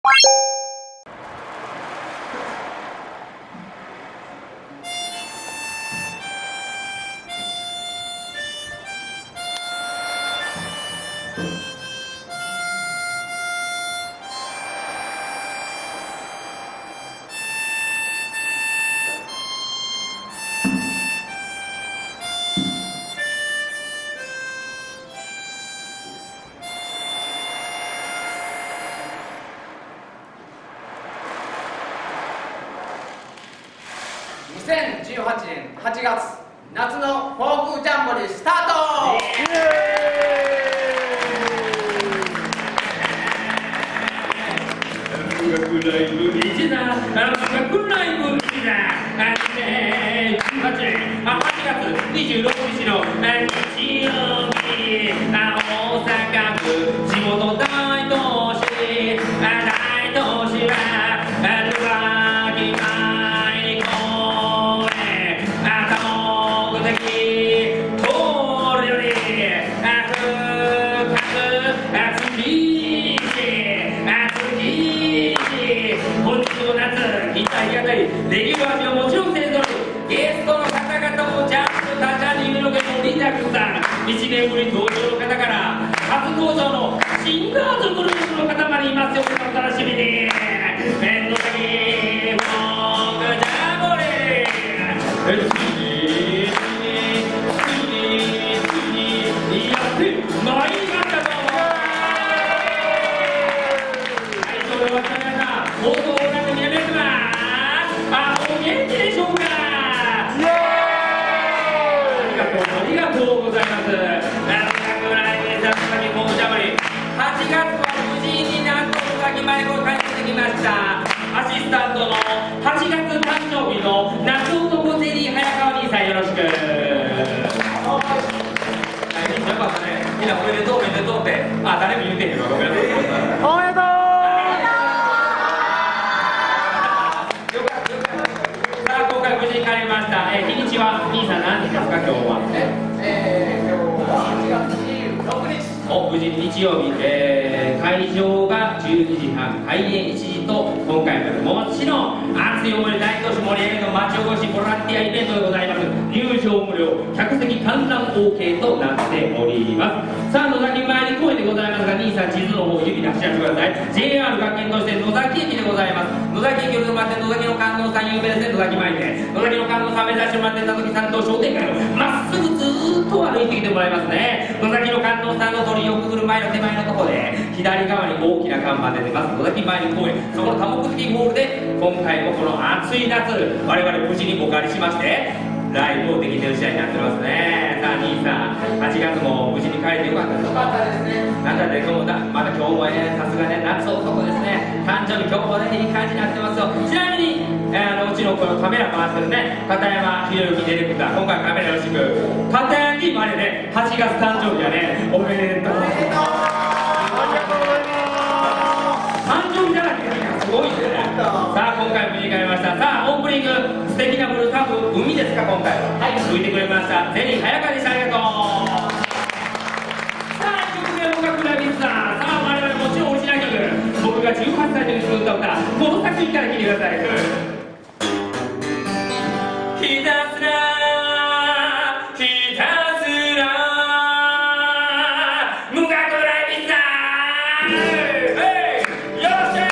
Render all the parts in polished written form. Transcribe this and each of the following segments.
2018年8月夏のフォークジャンボリースタート。 音楽ライブ一だ、音楽ライブ一だ。2018年8月26日の日曜日、大阪府地元大都市はレギュラーはもちろん勢ぞろい、ゲストの方々もちゃんとダジャレのけもリタクさん、1年ぶり登場の方から初登場のシンガーズグループの方までいますよ。お楽しみに。面の先フォークジャンボリーやってまいりましたぞ。はい、それでは皆さん放送をご覧の皆様、お元気でしょうか。ありがとうございます。8月は無事になんと宇崎舞子帰ってきました。アシスタントの8月誕生日の夏男ゼリー早川兄さん、よろしく。よかったね。みんなおめでとうおめでとうって、誰も言うてへんわ。ごめんなさい。おめでとう。無事に帰りました。日にちは兄さん何時ですか今日は？ 今日は8月26日。 無事に日曜日、会場が12時半、開演1時と、今回ももちろん熱い思いで大都市盛り上げの町おこしボランティアイベントでございます。入場無料、客席観覧 OK となっております。さあ、野崎参り公園でございますが、兄さん地図の方を指出しちゃってください。 JR 学研として野崎駅でございます。野崎駅を止まって野崎の観音さん有名ですね。野崎参りで野崎の観音さん目指してもらって田崎さんと商店街をまっすぐずーっと歩いてきてもらいますね。野崎の観音さんの鳥居をくぐる前の手前のところで左側に大きな看板で出ます野崎参り公園、そこの多目的ホールで今回もこの暑い夏我々無事にお借りしましてライブをできてる試合になってますね。さあ兄さん、8月も無事に帰ってよかったですか？ よかったですね。 なんだって今日もまた今日もさすがね夏男ですね。誕生日今日もねいい感じになってますよ。ちなみにうちのこのカメラ回ってるね片山宏之ディレクター、今回カメラよろしく。片山までね8月誕生日はねおめでとう。ありがとうございます。誕生日だらけがすごいですね。さあ今回も振り返りました。さあオープニング素敵なブルーカープ海ですか今回は。はい、吹いてくれましたゼリー早川でした。ありがとう。さあ1曲目音楽ライブさん、さあ我々もちろんオリジナル曲、僕が18歳の時に歌ったこの作品から聴いてください。ひたすらひたすら無学ライブさん、よっしゃ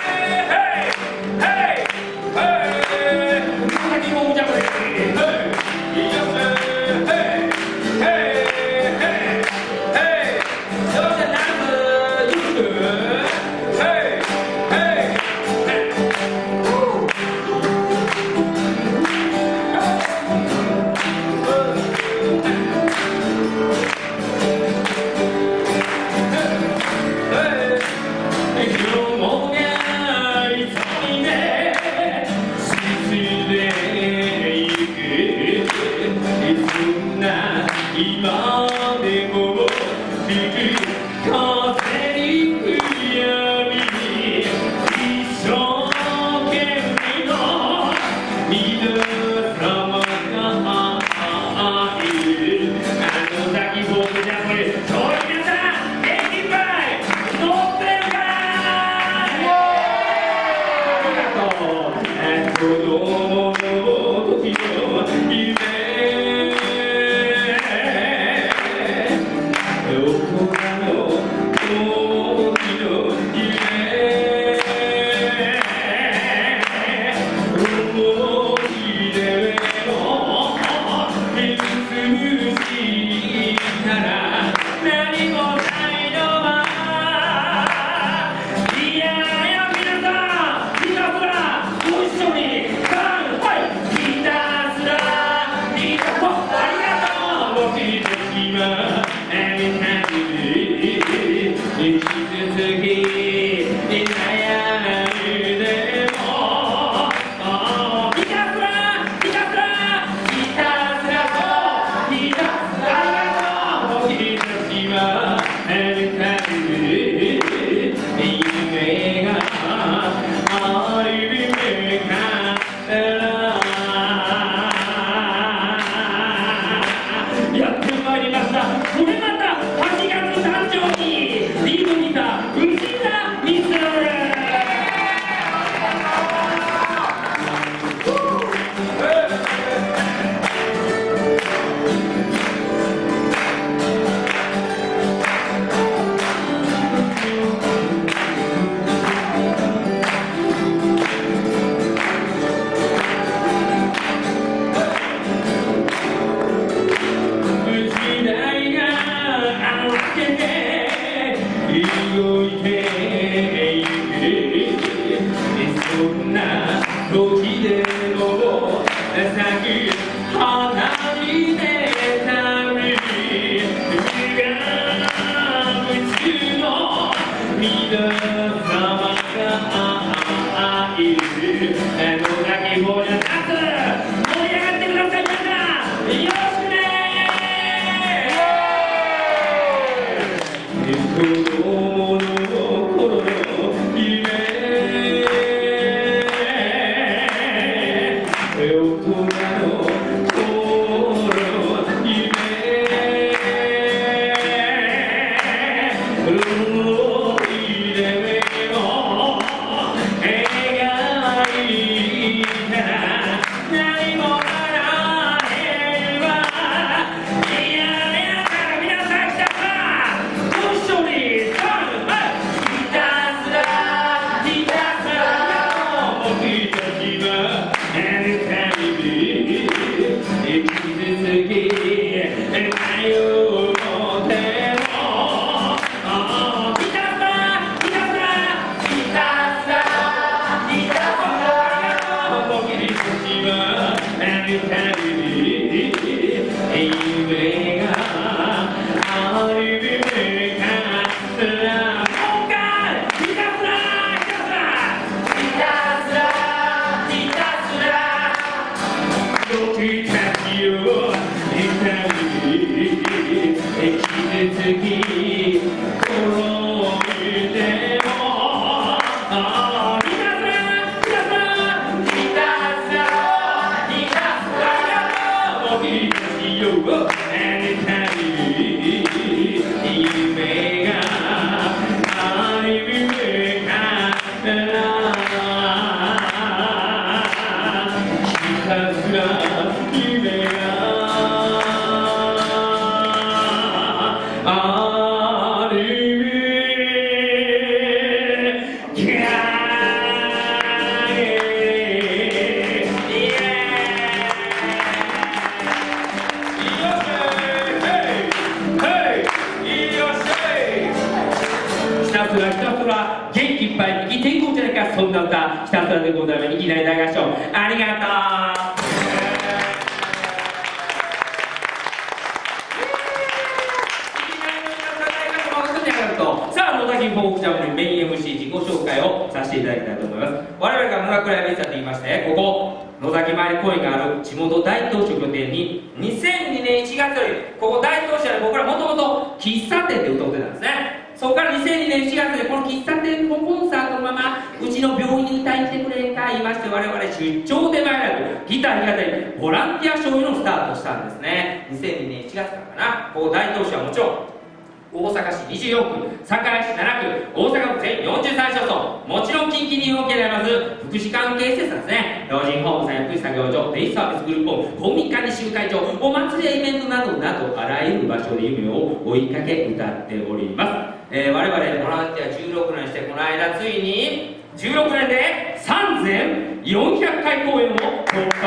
大阪市24区、堺市7区、大阪府全43市町村、もちろん近畿に設けられます福祉関係施設ですね。老人ホームさんや福祉作業所、デイサービスグループホーム、公民館に集会場、お祭りやイベントなどなど、あらゆる場所で夢を追いかけ歌っております。我々ボランティア16年して、この間ついに16年で3400回公演を突破いたしました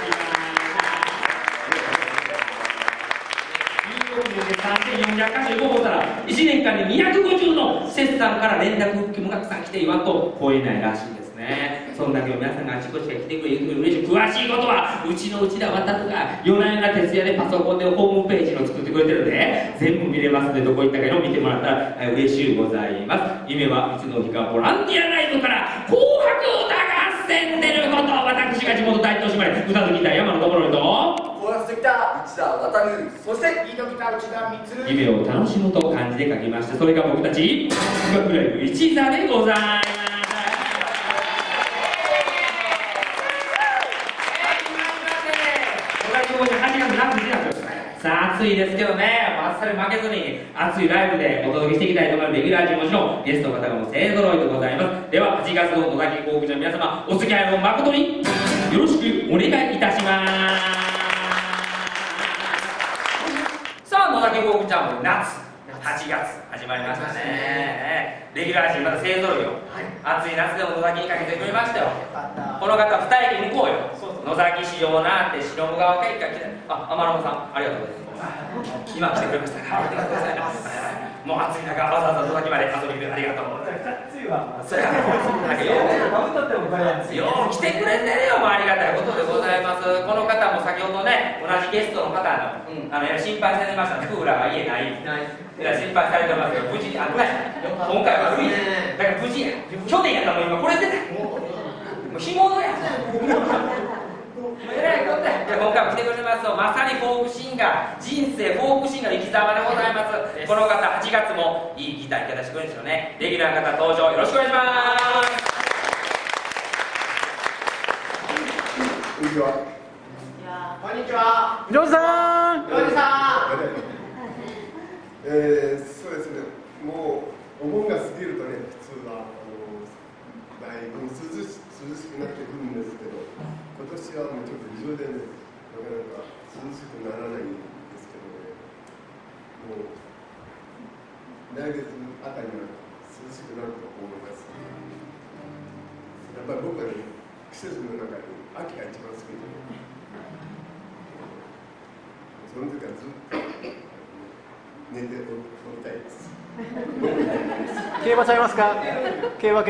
。16年で3400箇所動いたら、1年間で250の施設さんから連絡もたくさん来て言わんと超えないらしいですね。そんだけ皆さんがあちこちから来てくれる嬉しい。詳しいことはうちのうちでわたとか、夜な夜な徹夜でパソコンでホームページを作ってくれてるんで、全部見れますので、どこ行ったかの見てもらったら嬉しいございます。夢はいつの日かボランティアライブから紅白歌合戦出ること、私が地元大東島で歌好きた山のところにとコーラスできた内田渡る、そしてリードギター内田充、 夢を楽しむと漢字で書きまして、それが僕たち音楽ライブ一座でございます。さあ暑いですけどね、暑さに負けずに熱いライブでお届けしていきたいと思います。レギュラー陣もちろんゲストの方も勢ぞろいでございます。では8月の野崎航空の皆様、お付き合いの誠によろしくお願いいたします。さあ野崎航空ちゃんも夏8月始まりましたね。レギュラー陣また勢ぞろいよ、暑い夏でも野崎にかけてくれましたよ。この方2駅向こうよ、野崎市場なって白野川駅から来て、あ、天野さんありがとうございます。今来てくれましたから、ありがとうございます。もう暑い中わざわざ野崎まで遊びに来てありがとう。暑いわ。それはなんかよう来てくれてるよ、もうありがたいことでございます。この方も先ほどね、同じゲストの方の、心配されてました。クーラーが家ない。心配されてますけど、無事にあったし、今回は無事だから無事や。去年やったらもう今これ出てもう干物や。えらいことや。今回も来てくれますと、まさにフォークシンガー、人生フォークシンガーの生き様でございます。この方8月もいいギターいただしてくれるんですよね。レギュラーの方登場よろしくお願いします。 こんにちは。 こんにちは。 ジョージさん。 ジョージさん。 そうですね。もうお盆が過ぎるとね、普通はだいぶ涼しくなってくるんですけど、今年はもうちょっと異常でね、なかなか涼しくならないんですけどね。もう来月あたりは涼しくなると思います。やっぱり僕はね、季節の中に秋が一番好きで、その時はずっと寝ておりたいです。 競馬ちゃいますか？競馬。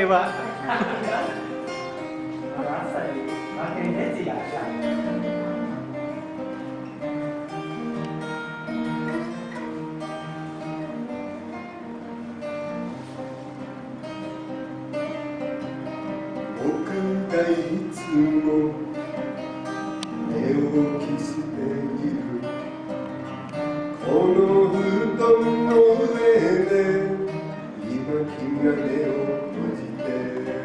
僕がいつも寝起きしているこの布団の上で今君が目を閉じて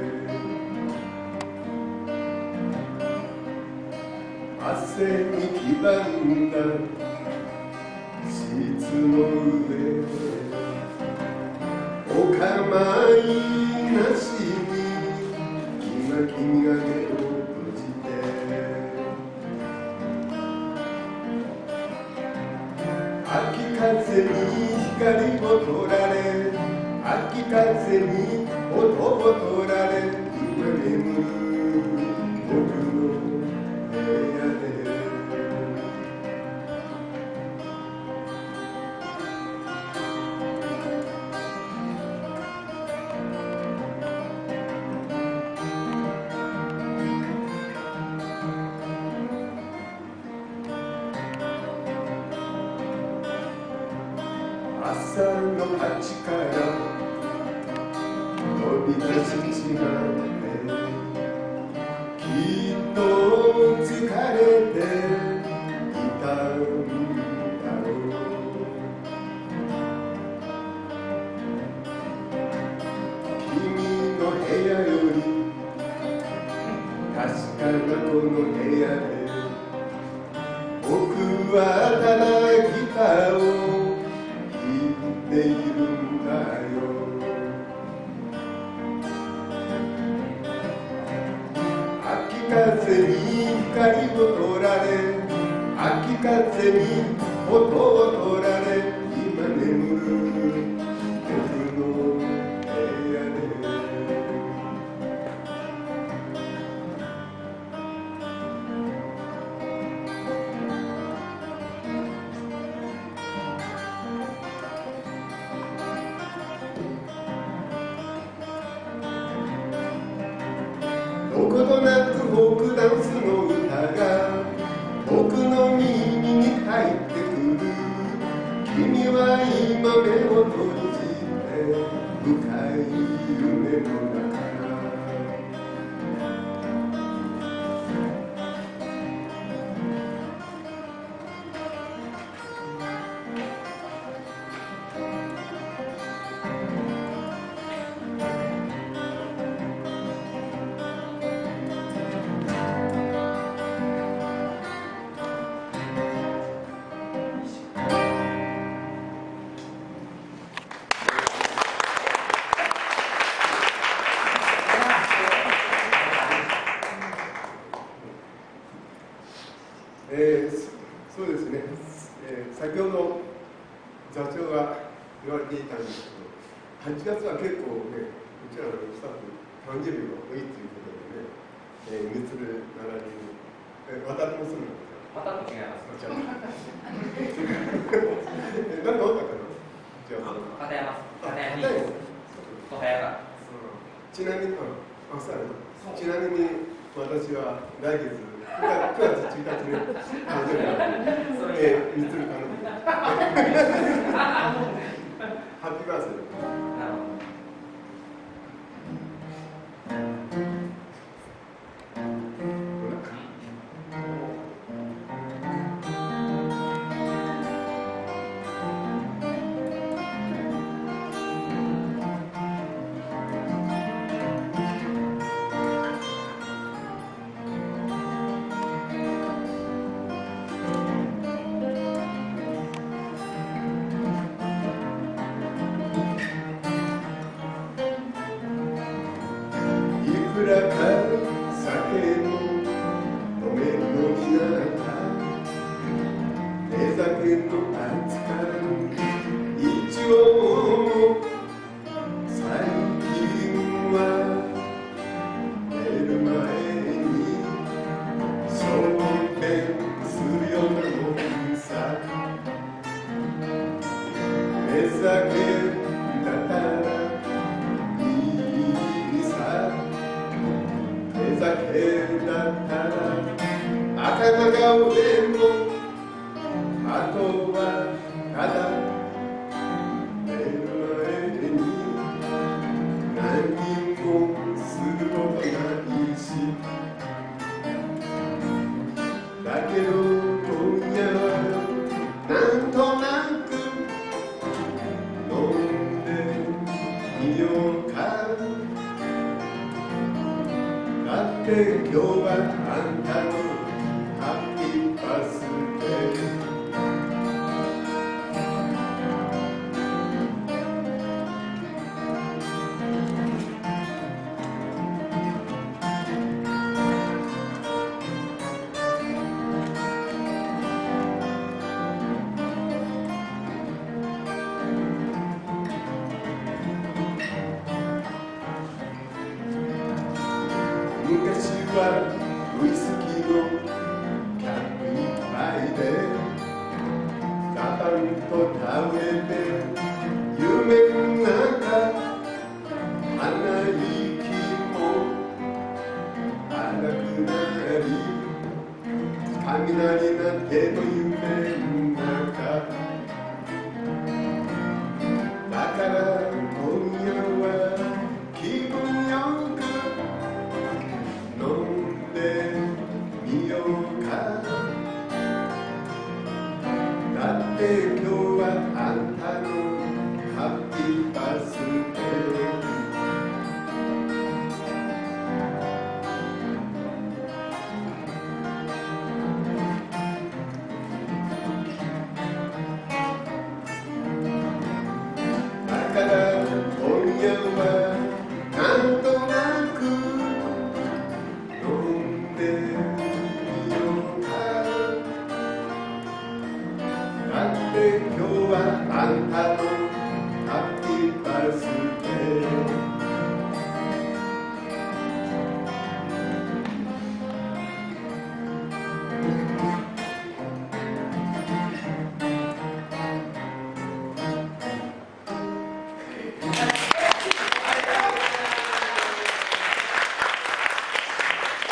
汗に黄ばんだシーツの上でお構いなしに今君が目を閉じて秋風に光を取られ秋風に音を取られ今眠る僕の部屋で朝の8から飛び出す血がきっと疲れていたんだろう君の部屋より確かなこの部屋で僕はただギターを弾いている風に光を取られ、秋風に音を取られ、今眠る僕の部屋で。どことなくフォークダンスの歌が僕の耳に入ってくる。君は今目を閉じて深い夢の中。そうですね、先ほど座長が言われていたんですけど、8月は結構ね、うちらのスタッフ誕生日が多いということでね、みつるならびに、渡るもするんですよ。 また違います。 何かあったかな。じゃあ、 片山に小早が。 ちなみに、ちなみに私は来月9月1日に誕生日なんで、みつるかな。ハッピーバースデー。いくらか酒も飲めるのになった。寝酒の扱い一応も最近は寝る前に小便するようなもんさ。寝酒だったら酒だったら頭が折れもあとはただ寝る前に何もすることないし。だけど今夜はなんとなく飲んでみようか。だって今日はあんたのハッピーバースデー。昔はウイスキーのキャップいっぱいでガタンと倒れて夢の中鼻息も荒くなり雷なんての夢の中だから今夜は気分よく飲んでみようか。だって今日はあんたのハッピーバースデー。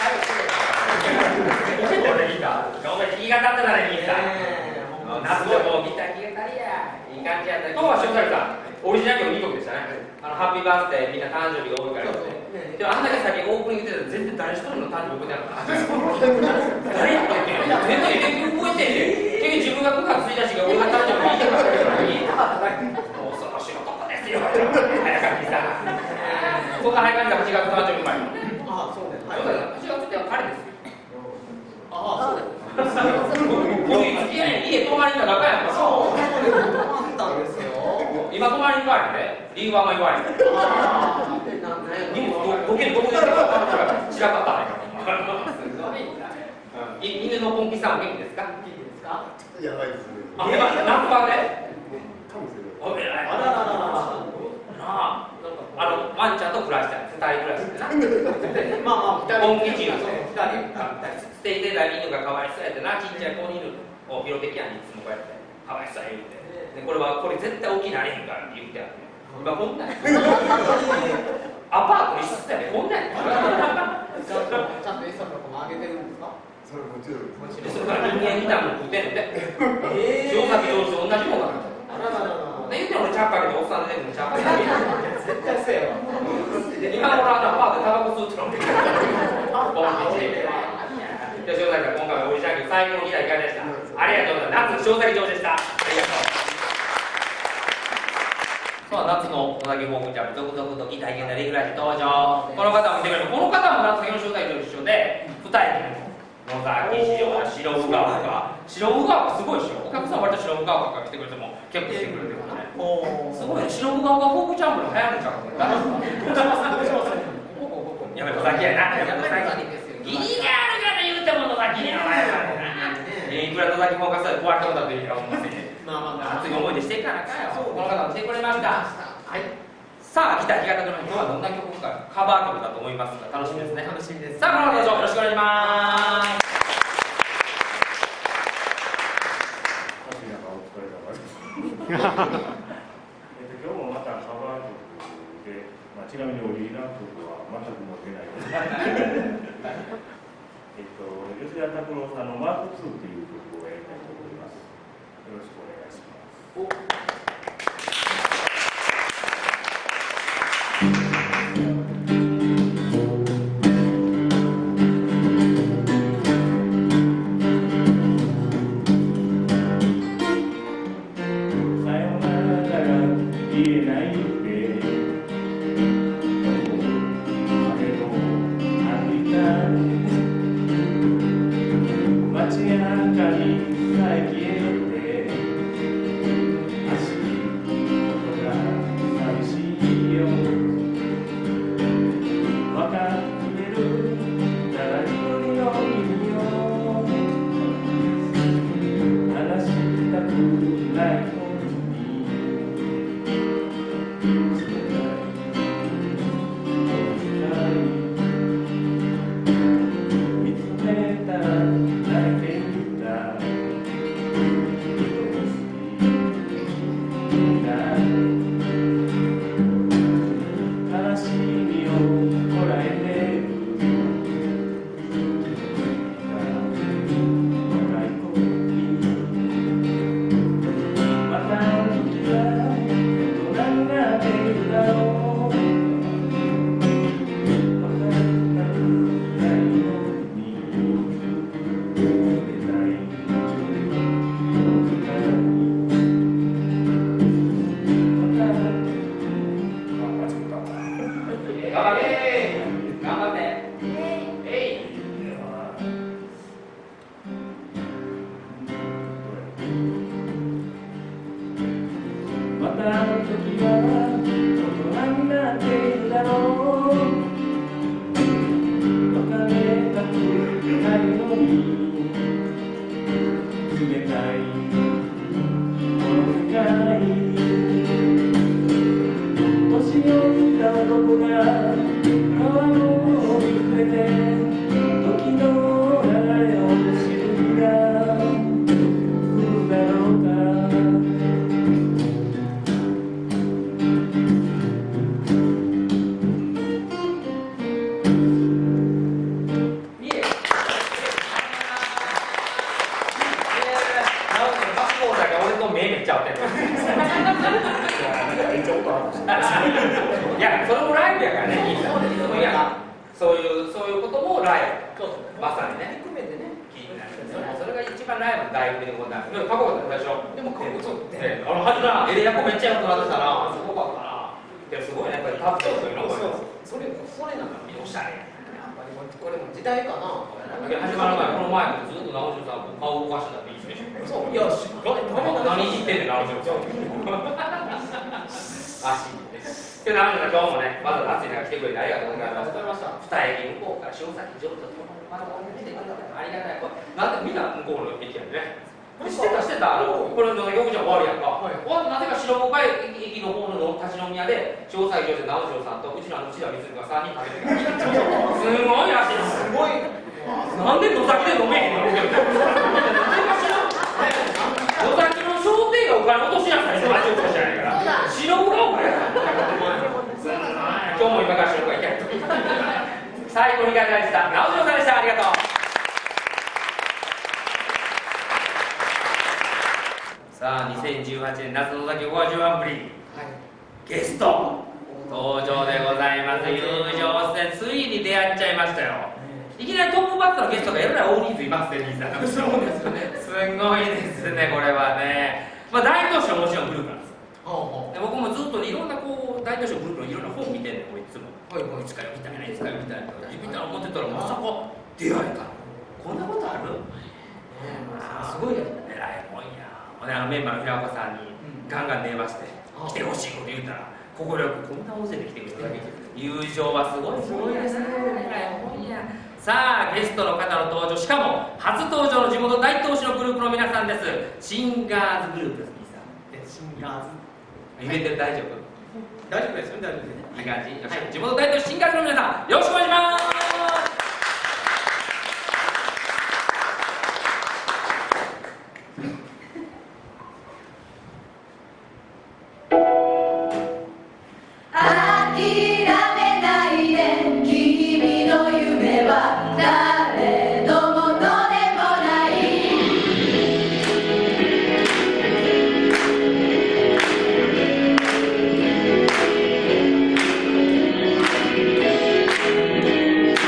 俺ギター。お前弾き語ってたらギター。夏でもギター弾き語りや。いい感じやった。今日は塩崎さん、オリジナル曲2曲でしたね。ハッピーバースデー、みんな誕生日が多いからって。でもあんだけ先オープニングで全然誰一人の誕生日覚えてなかった。誰やったっけ？全然覚えてんね。結局自分が9月1日が俺が誕生日言いたかったもう恐ろしい男ですよ。早かったさ。そんな早かった8月誕生日前。 ああ、そうね。 8月って彼ですよ。 ああ、そうです。 僕家泊まりの中やんか。 そう、泊まったんですよ。 今泊まりに帰るね。理由はあんま言わない。荷物どこで散らかったね。すごいな。犬のポンピさんお元気ですか？ いいですか？ やばいですね。 あ、何番で？ かもしれない。 お偉い。 あらららら。 ワンちゃんと暮らしたい。2人暮らしてな。 まあまあ、 本気中そう、2人。 捨ててた犬がかわいそうやってな、ちっちゃい子犬を拾ってきやんにいつもこうやってかわいそうや言うて。でこれ絶対大きいなれへんからって言ってあって。今こんなんや。アパート一室やでこんなんや。 ちゃんと餌とかもあげてるんですか？ それもちろん。 それから人間みたいなの食うてんので。塩崎上司と同じもんだから。 あらららら。 言っても俺チャッカけておっさん出てくるのチャッカけて。 絶対せえよ。 今頃アパートでタバコ吸うってのもできる。ボンピチ。じゃあ塩崎さん今回はオリジナル曲最高のギターいかがでした？ありがとうございます。夏塩崎上司でした。ありがとう。そう夏の野崎フォークジャム続々とギター弾けたレギュラーに登場。この方も見てくれる。この方も夏先の塩崎と一緒で2人野崎白宇川とか白宇川がすごいでしょ。お客さん割と白宇川から来てくれても結構来てくれてるからね。すごいね。白宇川がフォークジャムの流行るんちゃうか。やめと先やな。やめと先ですよ。ギリがあるから言うても野崎にはないくら野崎フォーカスで壊れたことだっていいよ。まあ熱い思いでしていかなあかんよ。この方も来てくれました。はい。さあギター弾き語りの今日はどんな曲かカバー曲だと思いますが楽しみですね。 楽しみです。 さあこの方どうぞよろしくお願いします。 今日もまたカバー曲で、ちなみにオリジナル曲は全く持ってないです吉田拓郎さんのマーク2という曲をやりたいと思います。よろしくお願いします。 いこともライブ、まさにね、 含めてね。 気になる。それが一番ライブの醍醐味でございます。でもかっこよかったでしょ。 でもかっこそうね、はずな、エレアコめっちゃよくなってたな、すごかったな。でもすごいね、やっぱりタッチそういうの。 それなんかおしゃれ。 やっぱりこれも時代かな。 始まる前、この前もずっと直樹さん、顔動かしてたっていいでしょ。 そう、いや、しっかり何言ってんねん、直樹さん。足で直樹さん、今日もね、まだ暑い中来てくれてありがとうございます。二駅向こうから潮崎上手とまだ来てくれたありがたい。なんでみんな向こうの駅やね。知ってた、これの横じゃ終わるやんか。終わってなぜか白岡駅の方の立ち飲み屋で、潮崎上手直樹さんとうちの内田光が3人食べてくれた。すごいらしいな。すごい。なんで野崎で飲めへんの？野崎の商店がお金落としなさい。町おこしじゃないから。白岡お金やから。今日も今から白岡行きたい。最後にいかがでした。直樹さんでした。ありがとう。さあ、2018年夏の崎50アプリ、ゲスト登場でございます。友情戦、ついに出会っちゃいましたよ。いきなりトップバッターのゲストがえらい大人数いますね、リーさん。そうですね。すごいですね、これはね。まあ、大都市はもちろんグループなんです。で僕もずっとね、いろんなこう大都市のグループのいろんな本見てんねん、いつも。いつか読みたいな、いつか読みたいな。みたいな思ってたら、まさか出会えた。こんなことある？ すごいね。 えらいもんや。メンバーの平岡さんにガンガン電話して来てほしいこと言うたら快くこんな大勢で来てくれただけ友情はすごいですね。さあゲストの方の登場、しかも初登場の地元大東市のグループの皆さんです。シンガーズグループです。シンガーズ言えてる？大丈夫？ 大丈夫ですよ、大丈夫です。 いい感じ、よし、地元大東市シンガーズの皆さんよろしくお願いします。 「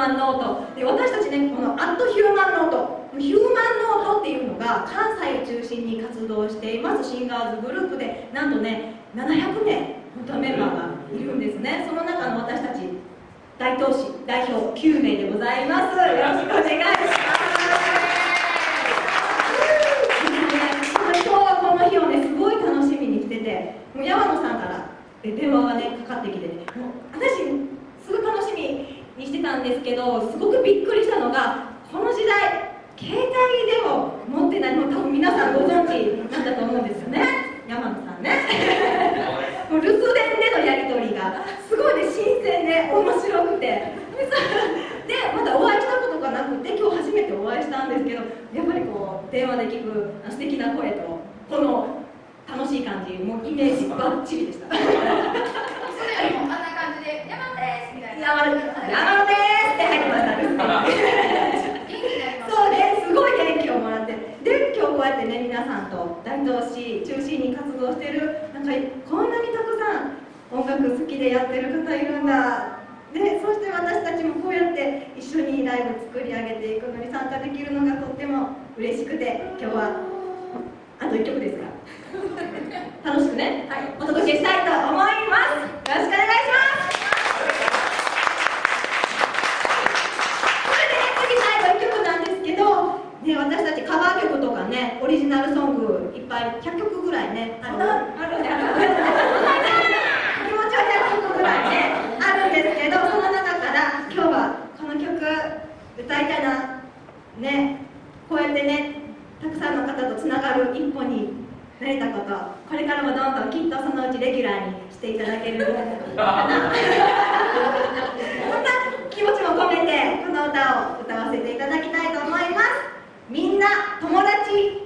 マンノートで、私たちね、このアットヒューマンノート、ヒューマンノートっていうのが関西を中心に活動していますシンガーズグループで、なんとね700名本当はメンバーがいるんですね。その中の私たち代表9名でございます。よろしくお願いします。今日はこの日をねすごい楽しみにしてて、もう山野さんから電話がねかかってきてね、もう私すごい楽しみにしてたんですけど、すごくびっくりしたのが、この時代携帯でも持ってないの多分皆さんご存知なんだと思うんですよね、山野さんねもう留守電でのやり取りがすごいね新鮮で面白くて、でまだお会いしたことがなくて今日初めてお会いしたんですけど、やっぱりこう電話で聞く素敵な声とこの楽しい感じ、もうイメージバッチリでしたそれよりもあんな感じで「山野です」みたいな「山野です」って入ってましたそうね、すごい元気をもらって、で今日こうやってね皆さんと大東市中心に活動してる、なんかこんなにたくさん音楽好きでやってる方いるんだ、でそして私たちもこうやって一緒にライブ作り上げていくのに参加できるのがとっても嬉しくて、今日はあと1曲ですが楽しくね、はい、お届けしたいと思います。よろしくお願いします。ね、私たちカバー曲とかね、オリジナルソングいっぱい100曲ぐらいねある気持ちは100曲ぐらいねあるんですけど、その中から今日はこの曲歌いたいなね、こうやってねたくさんの方とつながる一歩になれたこと、これからもどんどんきっとそのうちレギュラーにしていただけるかなそんな気持ちも込めてこの歌を歌わせていただきたいと思います。みんな友達。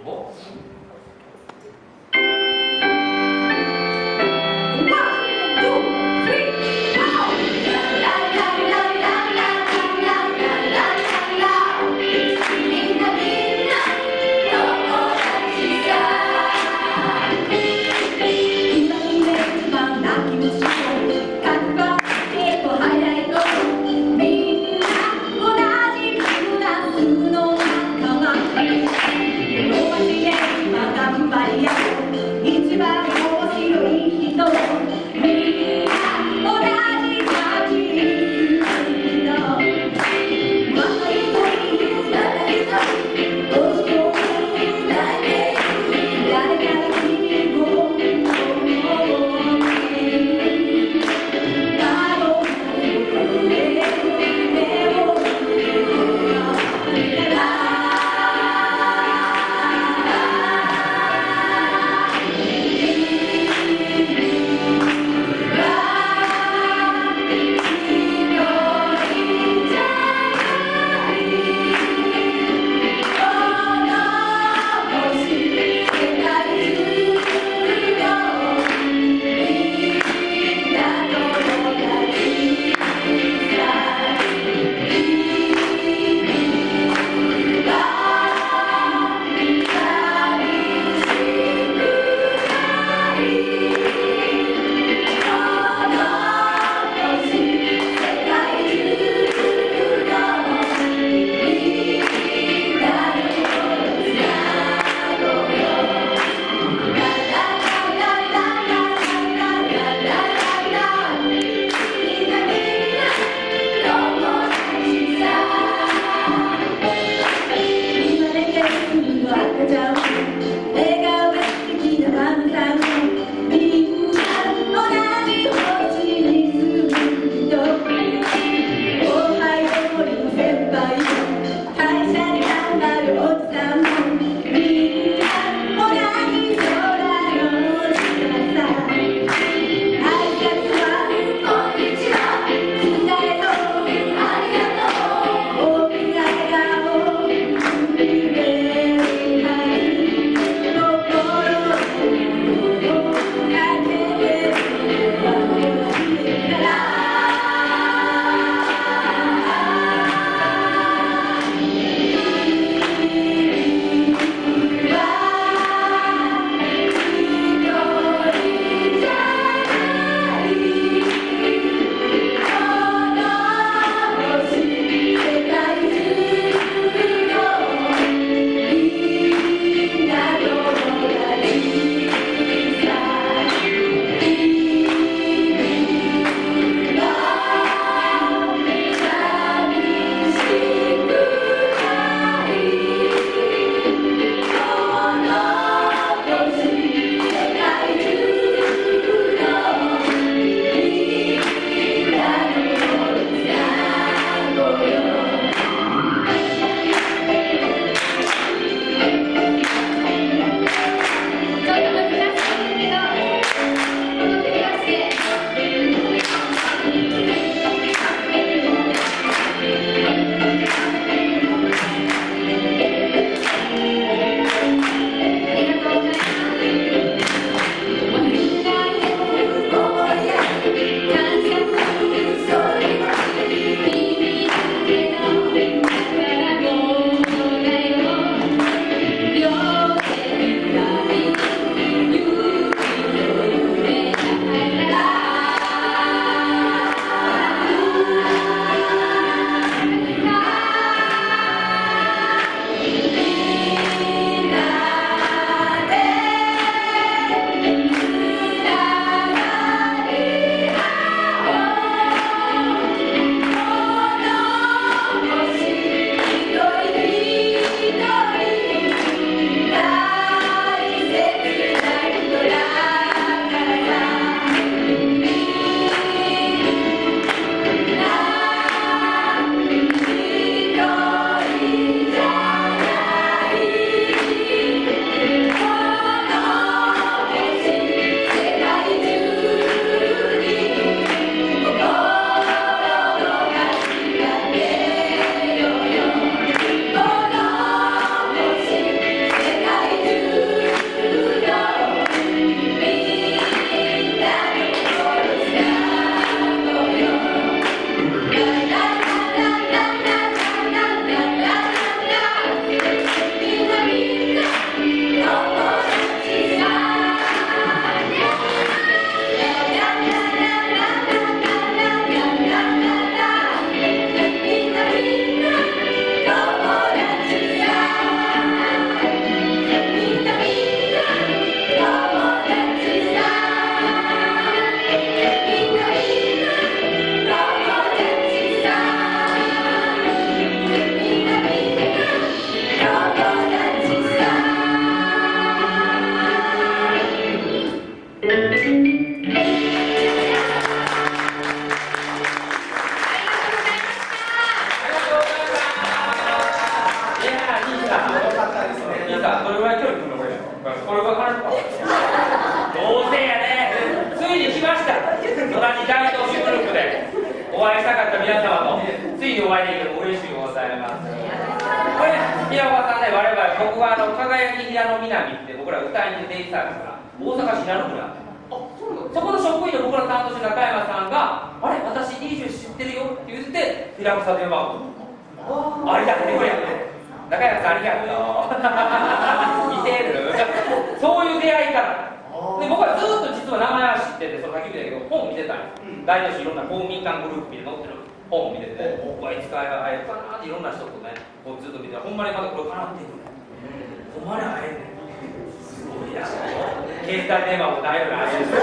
ぐらい距離来るのこれ。これが話すか。当然やね。ついに来ました。同じ大東市グループでお会いしたかった皆様とついにお会いできるの嬉しいございます。これ平岡さんね、我々僕は輝き平野南って僕ら歌いにデイサービスから大阪市鳴村。そこの職員の僕ら担当して中山さんが「あれ私 DJ 知ってるよ」って言って平岡さん電話をありがとうね中山さんありがとう見てるそういう出会いからで僕はずっと実は名前は知っててその先見たけど本を見てたんです、大都市いろんな公民館グループで載ってる本を見ててうわいつか会えるかなっていろんな人とねこうずっと見てたらほんまにまだこれかなっていくねほんまに会えんねんすごいな携帯電話もないような会える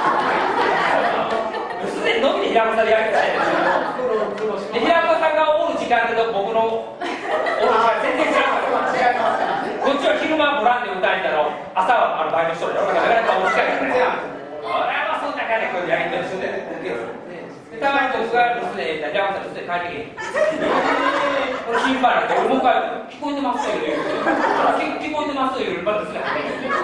すでに飲みで平子さんでやりたいんですよで平子さんがおる時間で僕のおる時間全然違うからこっちは昼間ボランティア歌いたら朝はバイトしとるよだからなかなかお時間がないから俺はそんな感じでこうやりとりするんでたまに僕が留守で平子さん留守で帰ってきてこれ心配なんで俺もう一回聞こえてますよ聞こえてますよまだ留守で帰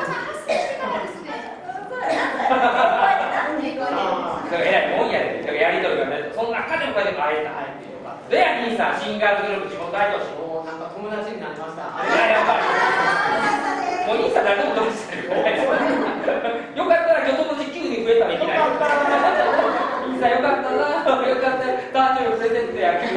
ってきてえらいもんやでやりとりがねその中でもこうやって会えたでや兄さんシンガーズグループ地元大都市もうなんか友達になりました。 やっぱりもう兄さん誰でも友達してるよかったら今日友達9人増えたらいきなり兄さんよかったなよかった誕生日連れてって野球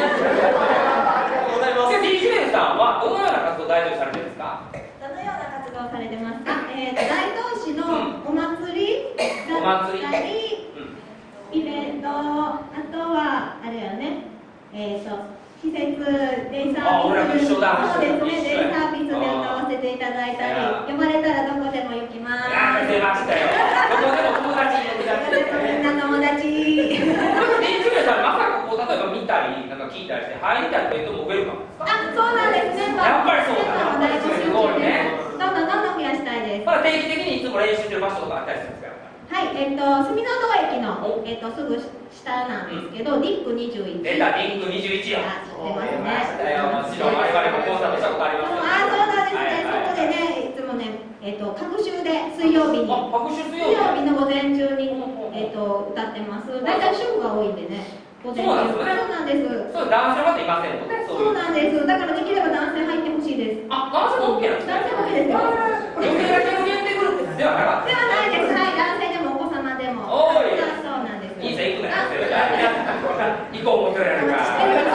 DJ さんはどのような活動を大東市されてるんですかどのような活動をされてますか大東市のお祭りだったりイベントあとはあれよね施設デイサービスそうですねデイサービスで歌わせていただいたり呼ばれたらどこでも行きます出ましたよどこでも友達にみんな友達 DJ さんまさかこう例えば見たりなんか聞いたりして入りたいという人もウェルカムそうなんですねやっぱりそうだ大募集中でどんどん増やしたいですまだ定期的にいつも練習してる場所とかあったりするんですかはい、住の堂駅の、すぐ下なんですけど、ディック21。 出た、ディック21よ。 出ますね。 もちろん我々もコンサートしたことありますよ。 そうなんですね。そこでね、いつもね、隔週で水曜日に。水曜日の午前中に、歌ってます。大体主婦が多いんでね。午前中。そうなんです。 そう男性はいませんもんね。 そうなんです。だからできれば男性入ってほしいです。 あ、男性も OK なんですね。 男性も OK ですよ。 女性だけの限定グループではなかった。 ではないです。はい、男性でもお子様でも。 おーい。 そうなんです。 いいぜ、行くなよ。行こう思ってるやるか。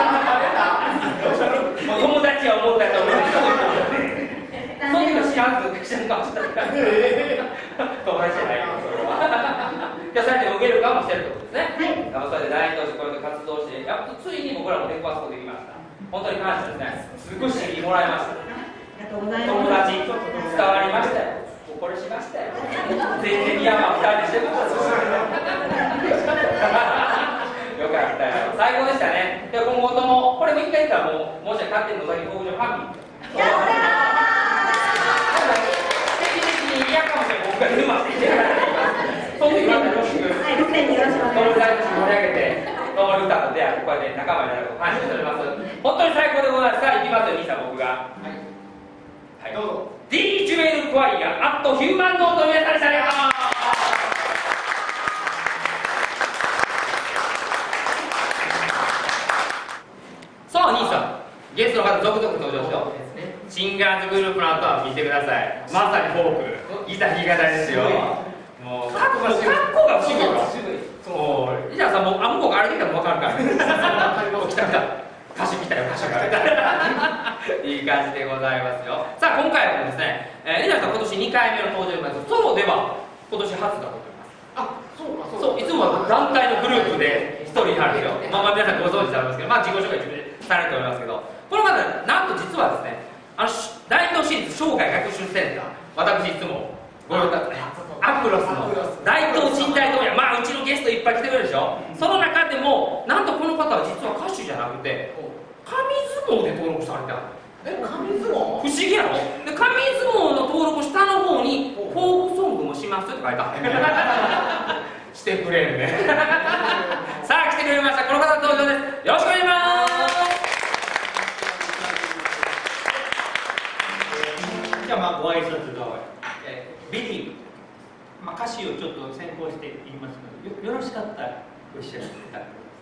友達は思ったと思う。そういうの知らんと知らんかもしれない。友達じゃないよ。じゃあ、そうやって受けるかもしてるってことですね。はい。それで大東市こうやって活動して、やっとついに僕らも出くわすことできました。本当に感謝ですね。すごい刺激もらいました。 ありがとうございます。 友達伝わりましたよ。これしましたよ。全然山2人でしてましたよかったよ。最高でしたね。で今後ともこれも一回言ったらもうもし勝手に野崎牧場ファミリー。やったー。定期的に嫌かもしれない僕が出ます。その時またよろしく。 はい、よろしくお願いします。 友達盛り上げて。ノール歌と出会ってこうやって仲間になることを感謝しております。本当に最高でございます。さあ行きますよ兄さん僕が。はい。どうぞ。D ジュエルクワイアアットヒューマンノートの皆さんでした。ありがとう。さあ兄さんゲストの方続々登場しよう。シンガーズグループの後は見てください。まさにフォークギター弾き語りですよ。もう格好が渋いわ。そうじゃあさもう向こうが歩いてきたら分かるから来た歌手来たよ歌手がいい感じでございますよ。さあ今回はですね稲田さん今年2回目の登場です。ソロでは今年初だと思います。 あ、そうかそういつもは団体のグループで1人になるんですよ。まあ皆さんご存知でありますけど自己紹介自分でされておりますけどこれまでなんと実はですね大東市立生涯学習センター私いつもご用達アクロスの大東賃貸問屋うちのゲストいっぱい来てくれるでしょ。その中でもなんとこの方は実は歌手じゃなくて紙相撲で登録されてある。 紙相撲不思議やろ。で紙相撲の登録下の方にフォークソングもしますって書いてあるしてくれるねさあ来てくれましたこの方登場です。よろしくお願いします。 じゃあご挨拶代わり、ベリー、まあ、歌詞をちょっと先行して言いますので、よろしかったらご一緒に歌ってください。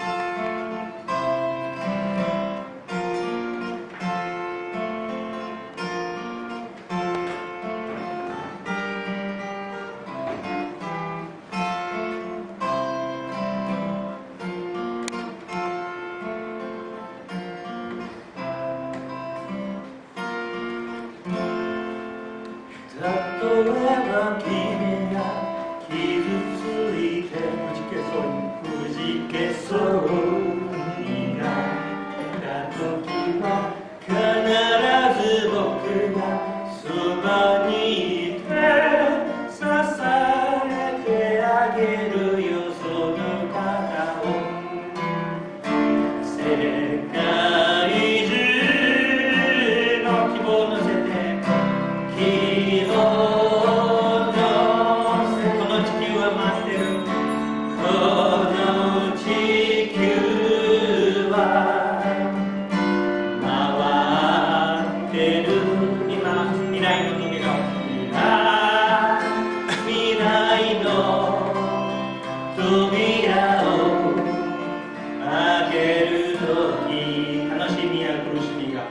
例えば君が傷ついてくじけそうになった時は必ず僕がそばにいて支えてあげるよその方を世界中の希望を乗せて希望のこの地球は待ってるこの地球は回ってる今未来の扉を未来の扉を開けるとき悲しみや苦しみが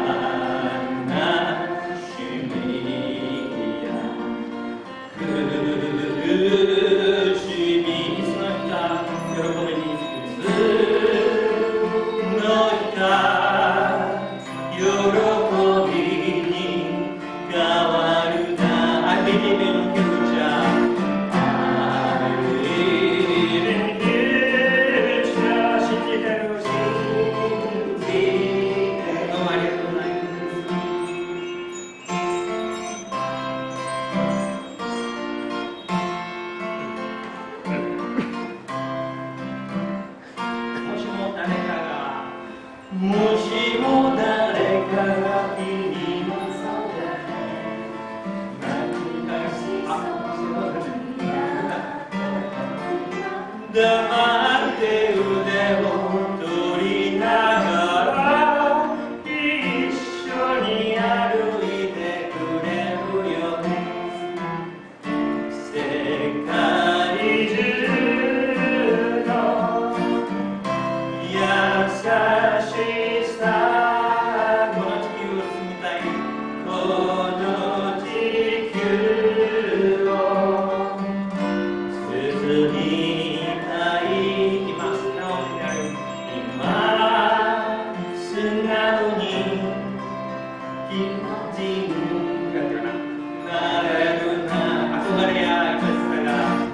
もしも誰かが君の黙って腕を取りながら一緒に歩いてくれるよ世界中の優しさこの地球を住みたいこの地球を包みたい今素直になる今素直に自分がなれるな憧れや愛しさが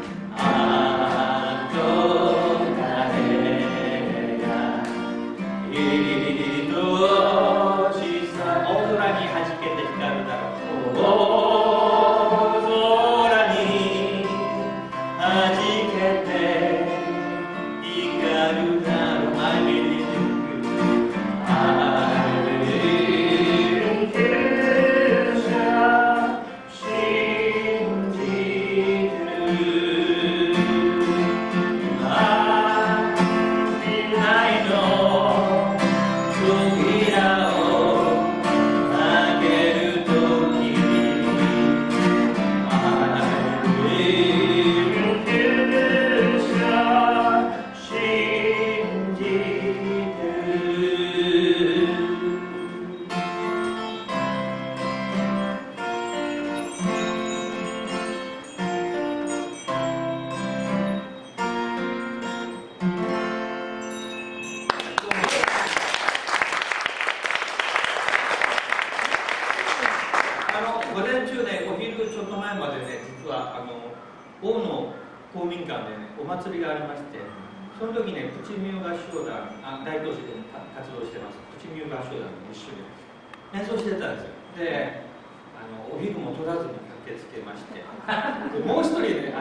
午前中ね、お昼ちょっと前までね、実は大野公民館でね、お祭りがありまして、その時ね、プチミュー合唱団、大東市でも活動してます、プチミュー合唱団も一緒に演奏してたんですよ。で、お昼も取らずに駆けつけまして、でもう一人ね、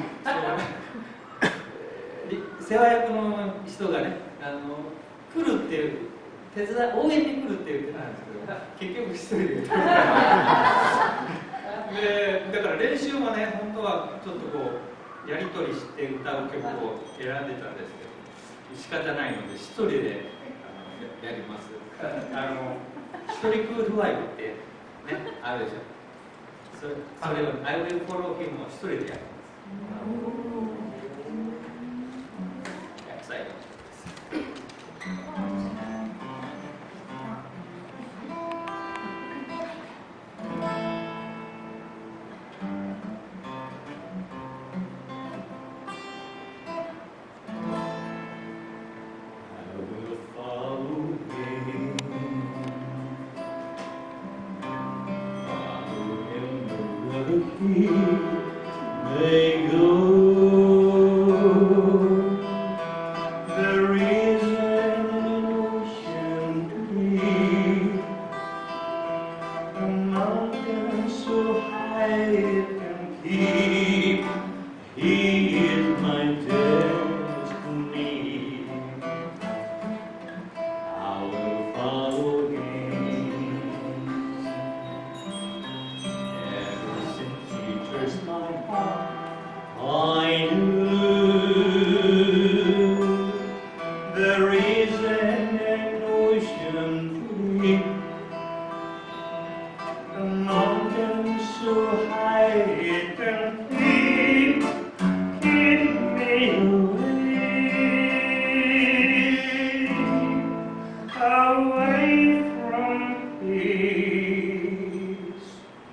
世話役の人がね、来るっていう、応援に来るって言ってたんですけど、結局一人でだから練習もね、本当はちょっとこうやり取りして歌う曲を選んでたんですけど、仕方ないので一人でやります。一人クールワイブってね、あるでしょ。 それを I will follow him を一人でやるんです。最後。 They go. There is an ocean deep, a mountain so high it can keep. He is my destiny. I will follow him. Ever since he touched my heart, I knew there is an ocean deep, a mountain so high it can keep me away from peace.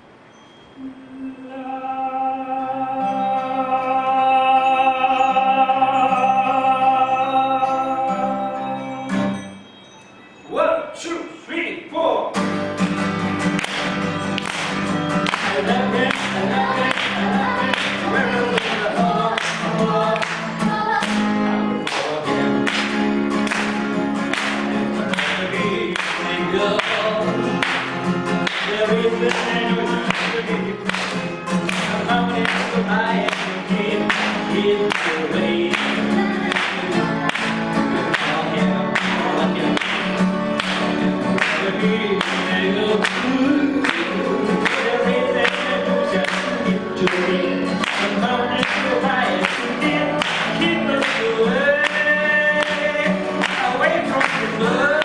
One, two, three, four. I love him, I love him, I love him. Wherever I go, I will follow him. And wherever he may go, there is an ocean deep, a mountain so high it can keep away. Follow him, follow him. And wherever he may go, there is an ocean deep to be, a mountain so high it can keep us away from the world.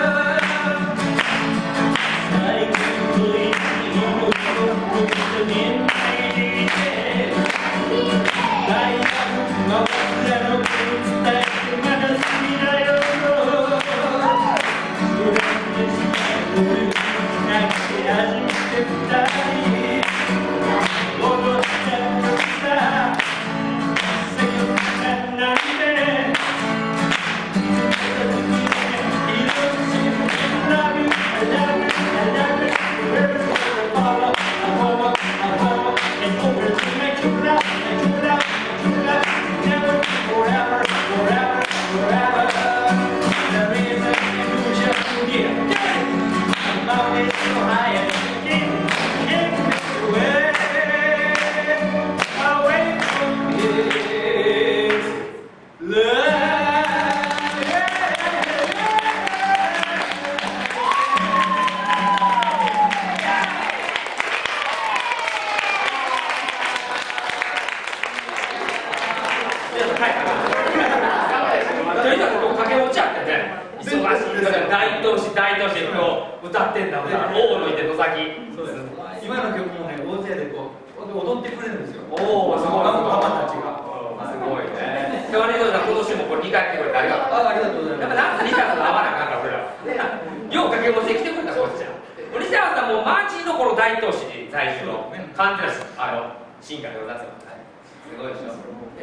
大都市を歌ってんだもんな。王のいて戸崎。 そうです。今の曲もね、大勢でこう踊ってくれるんですよ。 おお、すごい。 ママたちが。 すごいね。今日は今年もこれ2回来てくれてありがとう。 ありがとうございます。 やっぱなんか西原さんと合わなあかんから俺ら。よう掛け持ちで来てくれたこっちゃん。西原さんもマーチの頃大東市に在住の感じです。シンガーでございます。すごいでしょ。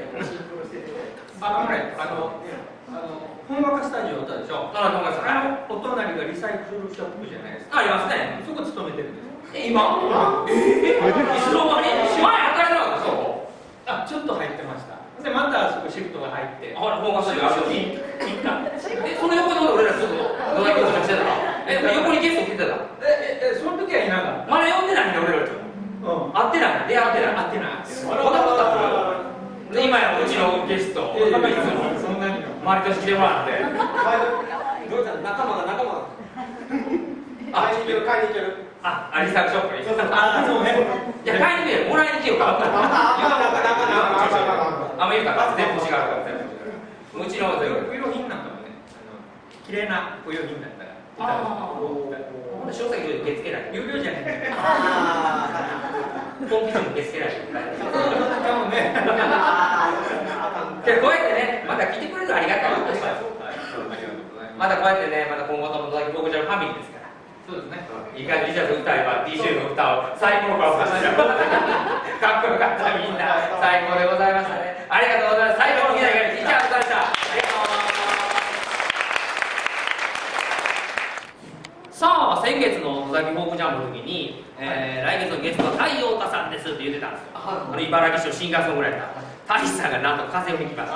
本格スタジオだったでしょ。お隣がリサイクルショップじゃないですか。 ありますね。 そこ勤めてるんです。 今？いつの間に？前働いてなかったそこ。 ちょっと入ってました。でまたそこシフトが入って。 本格スタジオあるよに。その横で俺らちょっとどういうことしてたの？横にゲスト来てた。 その時はいなかった。 まだ呼んでないんだ俺らと。会ってない。出会ってない。 会ってない。 こんなことある。で今やうちのゲスト、いつもそんなに毎年来てもらって。 どうした仲間が。 買いに行ける。リサーチショップに。 そうね。 いや買いに行ける。もらいに来ようか。言うから全部違うから全部。うちの不用品なんかもね、綺麗な不用品だったら。 詳細受け付けない。 有料じゃない。 コンピューターも消せないかもね。 でこうやってね、まだ来てくれるのありがたいことですよ。まだこうやってね、まだ今後とも野崎牧場のファミリーですから。 そうですね。 いい感じに歌えば DJ の歌を最高の顔させてかっこよかった、みんな最高でございましたね。ありがとうございます。最後の日だけにティーチャーお疲れ様でした。ありがとう。さあ、先月の野崎フォークジャムの時に、来月のゲストは太陽太さんですって言ってたんですよ。茨城市のシンガーソングライター太一さんがなんと風邪をひきました。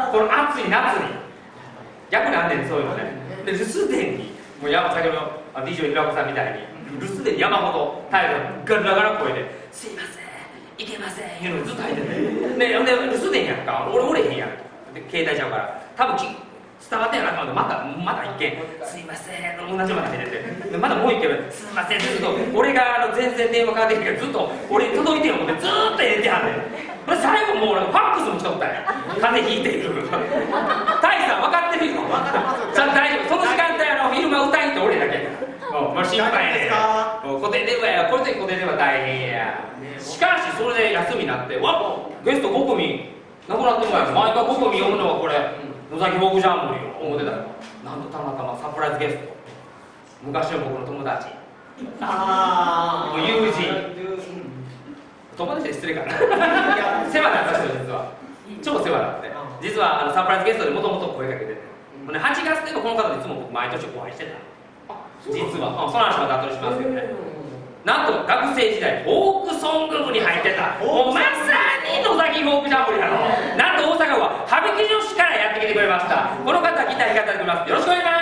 この暑い夏に逆にあんねん、そういうのね。で留守電にもう先ほどのDJ 平子さんみたいに留守電に山ほど太陽がガラガラ声で「すいませんいけません」いうのずっと入っててで留守電やんか、俺おれへんやんで携帯ちゃうから多分伝わってんやなと思ってまた一件「すいません」の同じような入っててでまだもう一件「すいません」ってずっと俺が全然電話かかってきてずっと俺に届いてるのでずーっと入れてはんねん。これ最後もう俺ファックスも来とったんや。風邪ひいているタイさん分かってるよ。ちゃんと大丈夫。その時間帯昼間歌いって俺だけもう心配やねん。固定電話やこれで固定電話大変や。しかしそれで休みになってわっゲスト5組なくなってもやん。毎回5組読むのはこれ野崎フォークジャンボリーを思ってたよ。なんとたまたまサプライズゲスト昔の僕の友達もう友人友達で失礼かな世話になった人実は超世話になって実はサプライズゲストでもともと声かけてて8月でもこの方いつも僕毎年お会いしてた実はその話また後にしますけどね。なんと学生時代フォークソング部に入ってたもうまさに野崎フォークジャンボリーなの。なんと大阪は羽曳野市からやってきてくれました。この方ギター弾き語ってきます。よろしくお願いします。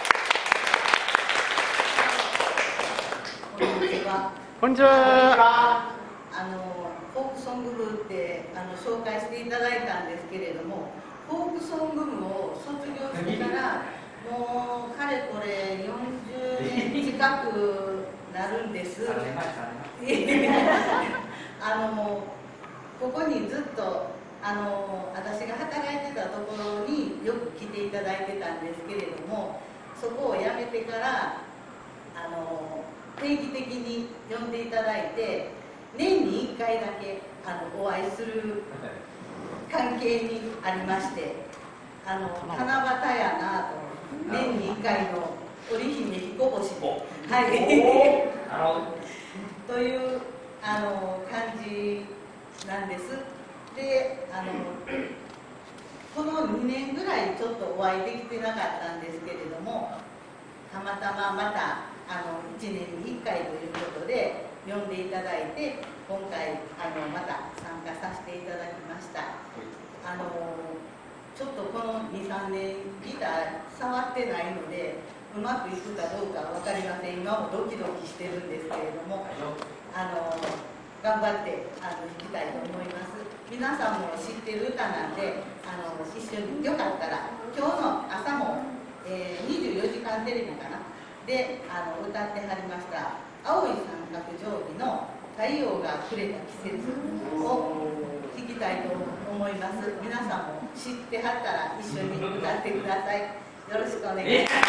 こんにちは。 フォークソング部って紹介していただいたんですけれども、フォークソング部を卒業してからもうかれこれ40年近くなるんです。ここにずっと私が働いてたところによく来ていただいてたんですけれども、そこを辞めてから定期的に呼んでいただいて年に1回だけお会いする関係にありまして、七夕やなと年に1回の織姫彦星で、はい、という感じなんです。でこの2年ぐらいちょっとお会いできてなかったんですけれども、たまたままた1年に1回ということで呼んでいただいて、今回また参加させていただきました。ちょっとこの 2,3 年ギター触ってないのでうまくいくかどうか分かりません。今もドキドキしてるんですけれども頑張って弾きたいと思います。皆さんも知ってる歌なんで一緒によかったら今日の朝も、24時間テレビかなで歌ってはりました青い三角定規の太陽がくれた季節を弾きたいと思います。皆さんも知ってはったら一緒に歌ってください。よろしくお願いします。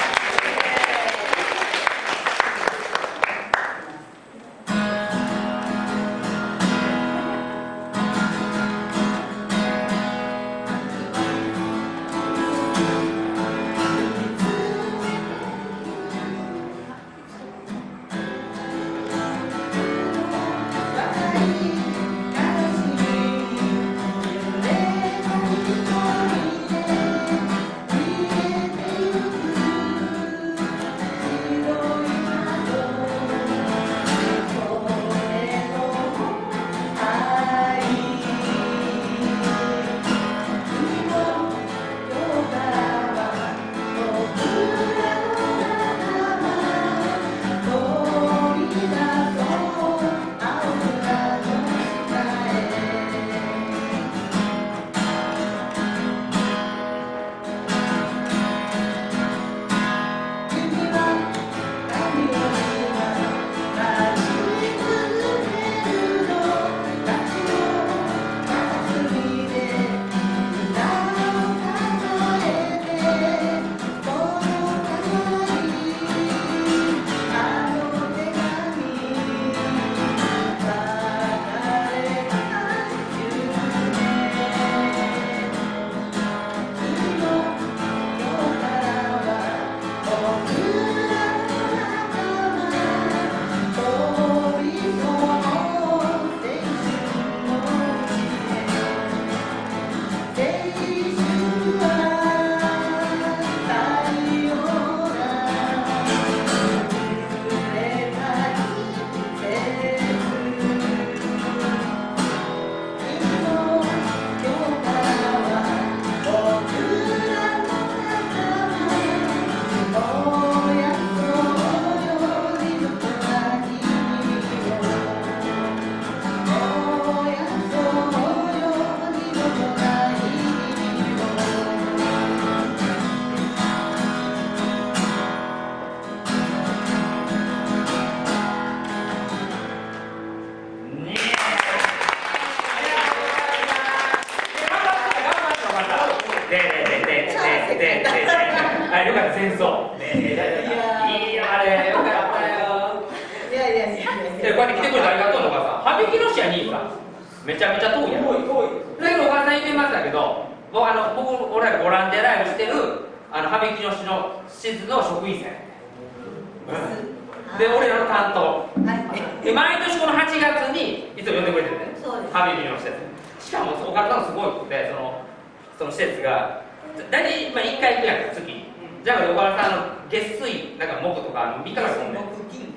かった戦争。いいよあれ、よかったよ。 いやいやいやいや。 こうやって来てくれてありがとうのお母さん。羽曳野市や兄さん。めちゃめちゃ遠いやん。だけどお母さん言ってましたけど、僕俺らボランティアライブしてる羽曳野市の施設の職員さんや。で俺らの担当。で毎年この8月にいつも呼んでくれてるね。羽曳野の施設。しかもお母さんすごいくてその施設が大体1回行くやんか月に。じゃあ小原さんの月水なんか木とか3日ぐらい飛んで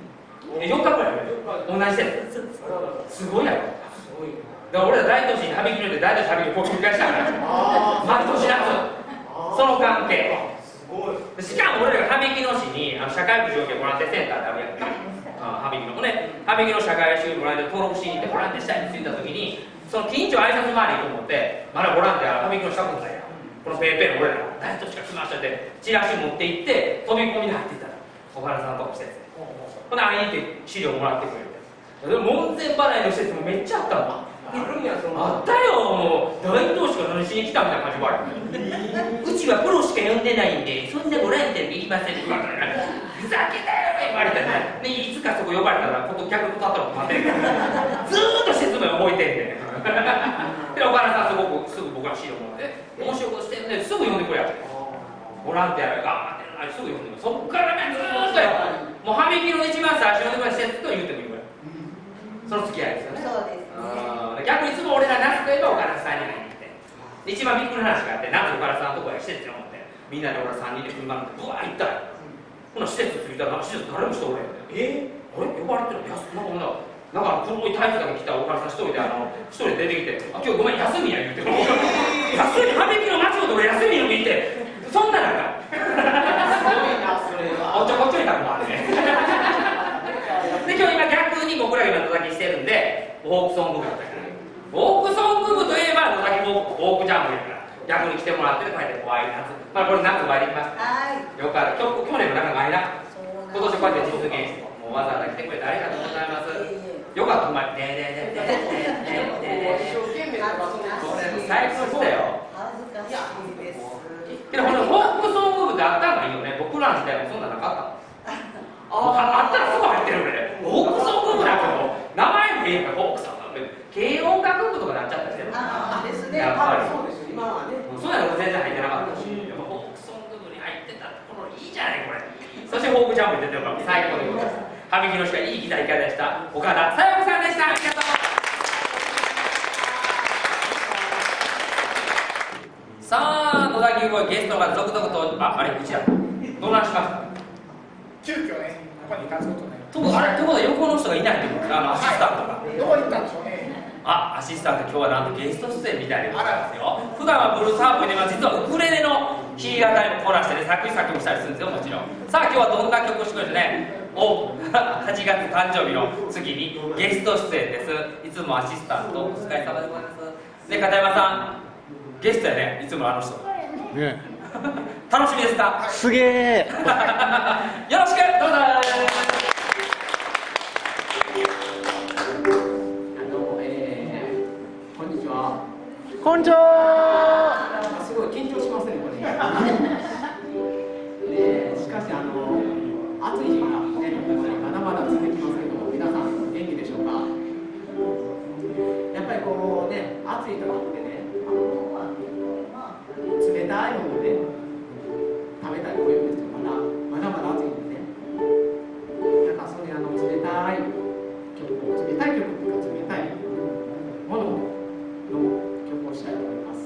4日ぐらい同じ施設すごいやろ。だから俺ら大都市に羽曳野で大都市羽曳野こう繰り返したから毎年夏その関係しかも俺らが羽曳野市に社会福祉協会ボランティアセンターってあるやんか羽曳野もね羽曳野社会福祉ボランティア登録しに行ってボランティアしたいに着いた時にその近所挨拶回り行くと思ってまだボランティア羽曳野したことないやんこのペーペーの俺ら大都市が来ましたってチラシ持って行って飛び込みで入っていったら小原さんとこ施設ほな会いに行って資料もらってくれてでも門前払いの施設もめっちゃあったもんあったよもう大東市が何しに来たみたいな感じもあるうちはプロしか呼んでないんでそんなボランティアいりませんって言われたらふざけたよ言われたねでいつかそこ呼ばれたらここ逆に立ったら待ってるからずーっと施設名覚えてんねんで岡田さんすぐ僕ら資料もらって面白いことしてんねすぐ呼んでくれやボランティアが頑張ってるのにすぐ呼んでくれそっからねずーっとよもう羽曳野の一番最初の施設と言ってもいいぐらいその付き合いですよねそうですね逆にいつも俺ら夏といえば岡田さんに会いに行って一番びっくりな話があって夏岡田さんのとこへ施設に思ってみんなで俺ら3人で車乗ってブワー行ったらほな施設着いたら施設誰も人おれんねあれ呼ばれてるのいやそんなことないなんか黒いタイツだけ着た岡田さん一人で出てきて「あ今日ごめん休みや」言うて休み羽曳野町のとこ休みの見てそんななんかすごいなそれはおっちょこっちょいたくもあるねで今日今逆に僕らが今野崎してるんでフォークソング部だったからフォークソング部といえば野崎フォークジャンプやから逆に来てもらって書いて怖い夏まあこれ夏お会いできましたよかった去年もなんかないな今年こうやって実現してもうわざわざ来てくれてありがとうございますよかったお前で最高したよ恥ずかしいですけどフォークソング部ってあったのがいいよね僕らの時代もそんななかったあったらすぐ入ってるねフォークソング部なんかも名前もいいやんかフォークソング部軽音楽部とかなっちゃったりしてるですねやっぱりそうです今はねそういうのも全然入ってなかったしやっぱフォークソング部に入ってたところいいじゃないこれそしてフォークジャンプに出てるから最高でございます羽曳野市がいいギターいかがでした岡田さよ子さんでしたありがとうさあ野崎うゲストが続々とあれうちやどないしました急遽ねここに立つことねあれってことは横の人がいないってことアシスタントがどこ行ったんでしょうねアシスタント今日はなんとゲスト出演みたいでございますよ普段はブルースハープに実はウクレレの弾き語りもこなしてね作詞作曲したりするんですよもちろんさあ今日はどんな曲をしてくれてね8月誕生日の次にゲスト出演ですいつもアシスタントお疲れ様でございますで片山さんゲストやねいつもあの人ね楽しみですかすげえよろしくどうぞこんにちはこんにちはすごい緊張しますねこれしかし暑い日がねまだまだ続きますけど皆さん元気でしょうかやっぱりこうね暑い時ってね冷たいものをね食べたりこういうんですけどまだまだ暑いんでねだからそれ冷たい曲っていうか冷たいものの曲をしたいと思います。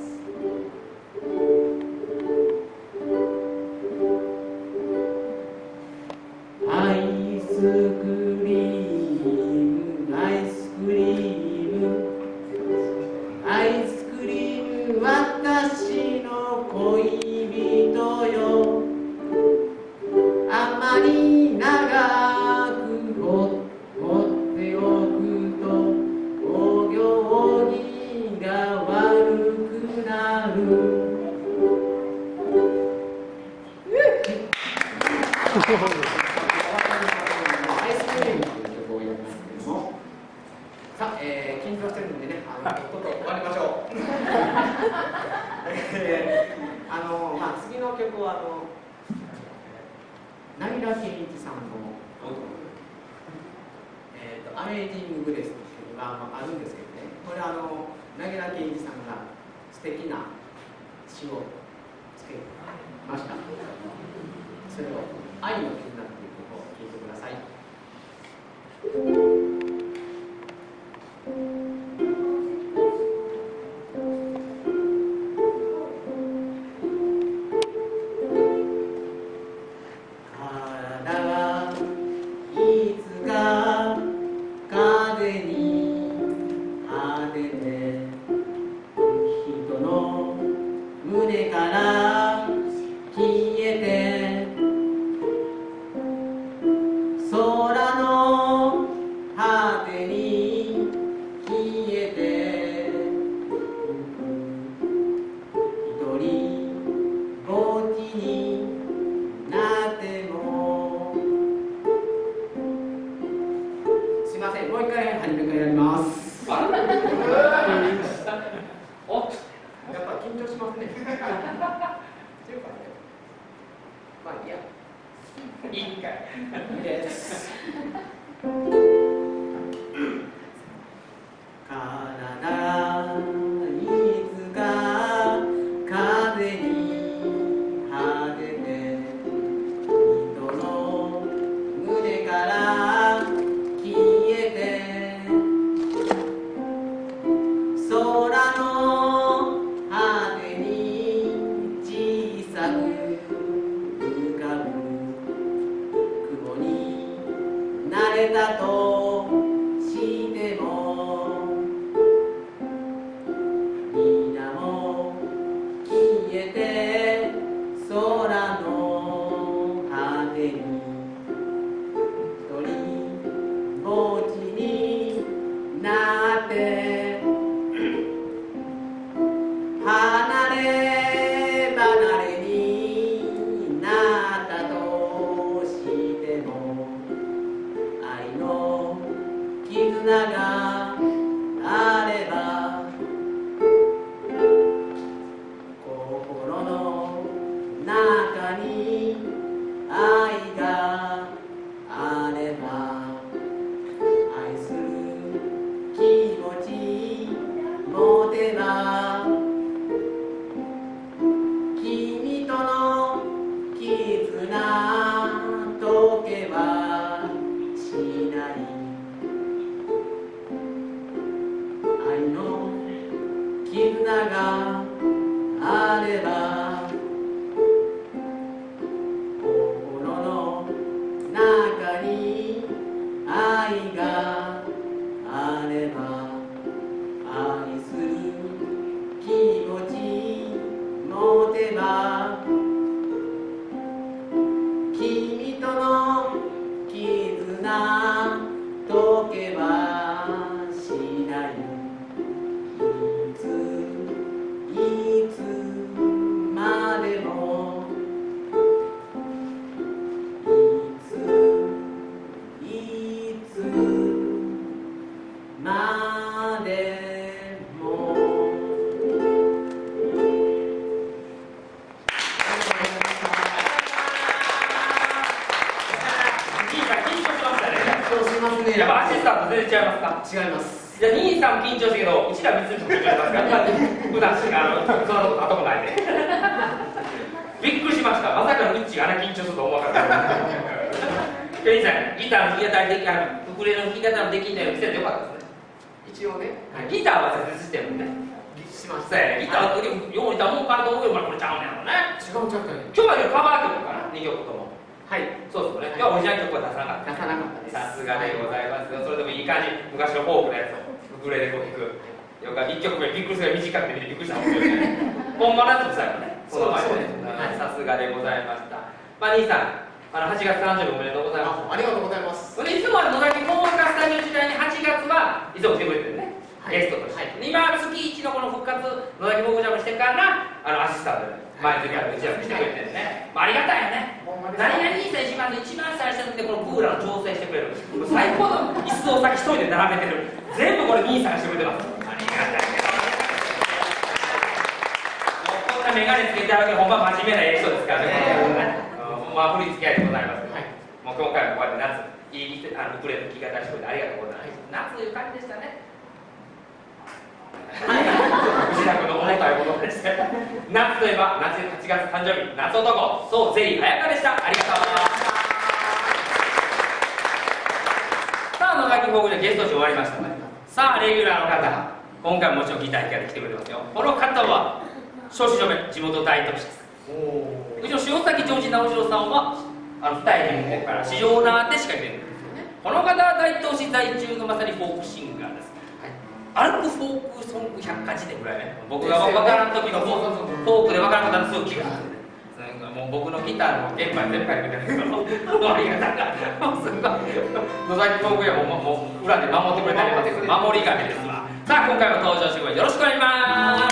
アイスクリームアイスクリームアイスクリーム私の恋人よあまり長く放っておくとお行儀が悪くなるアイスクリームという曲をやりますけれどもさあ、緊張してるんでねとっとと終わりましょう次の曲は成田健一さんのアメージング・グレスっていうのがあるんですけどね、これ成田健一さんが素敵な詩をつけました。それを「愛の絆」という曲を聴いてください。 メガネつけてあるけど、ほんま真面目な人ですからね、この人ね。ほまあ、振り付け合いでございます。はい、もう今回もこうやって夏、いいウクレレの弾き方してくれてありがとうございます。夏という感じでしたね。藤田君の重たいものでして、夏といえば夏8月誕生日、夏男、そうゼリー早川でした。ありがとうございます。さあ、野崎フォークでゲスト誌終わりましたね。さあ、レギュラーの方、今回ももちろんギター弾きで来てくれてますよ。この方は招集所目地元大都市です。うちの塩崎ジョージ直次郎さんは二重にここから市場ナーでしか出てるんですよね。この方は大東市在住のまさにフォークシンガーです。アルプフォークソング百科事典ぐらいね、僕が分からん時のフォークで分からん方のすぐ気があるね。もう僕のギターの鍵盤全部書いてくれてるけど、ありがたかった。すごい。野崎フォークやもう裏で守ってくれてあります。守り神ですわ。さあ、今回も登場してくれよろしくお願いします。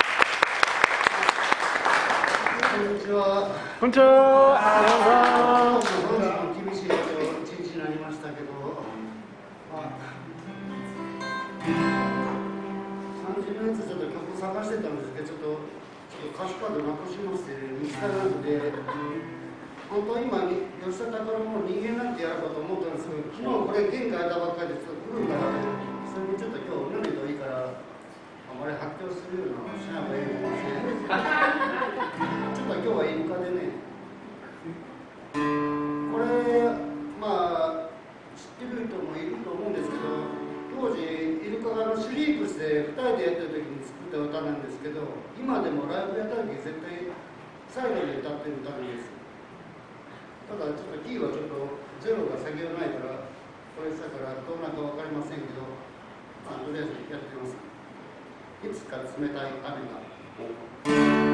こんにちは。 こんにちは。 本日も厳しい一日になりましたけど、30年ずつちょっと曲探してたんですけど、ちょっと歌詞カードなくしまして見つからなくて、本当は今吉田拓郎も人間なんてやろうかと思ったんですけど、昨日これ弦が開いたばっかりでちょっと来るんだから、それにちょっと今日見ないといいから。あまり発表するようなのをしなきゃいいのかもしれないですちょっと今日はイルカでね、これまあ知ってる人もいると思うんですけど、当時イルカがシリープスで2人でやってる時に作った歌なんですけど、今でもライブやった時絶対最後に歌ってる歌なんです。ただちょっとキーはちょっとゼロが先がないから、これだからどうなるか分かりませんけど、まあ、とりあえずやってみます。いつか冷たい雨が。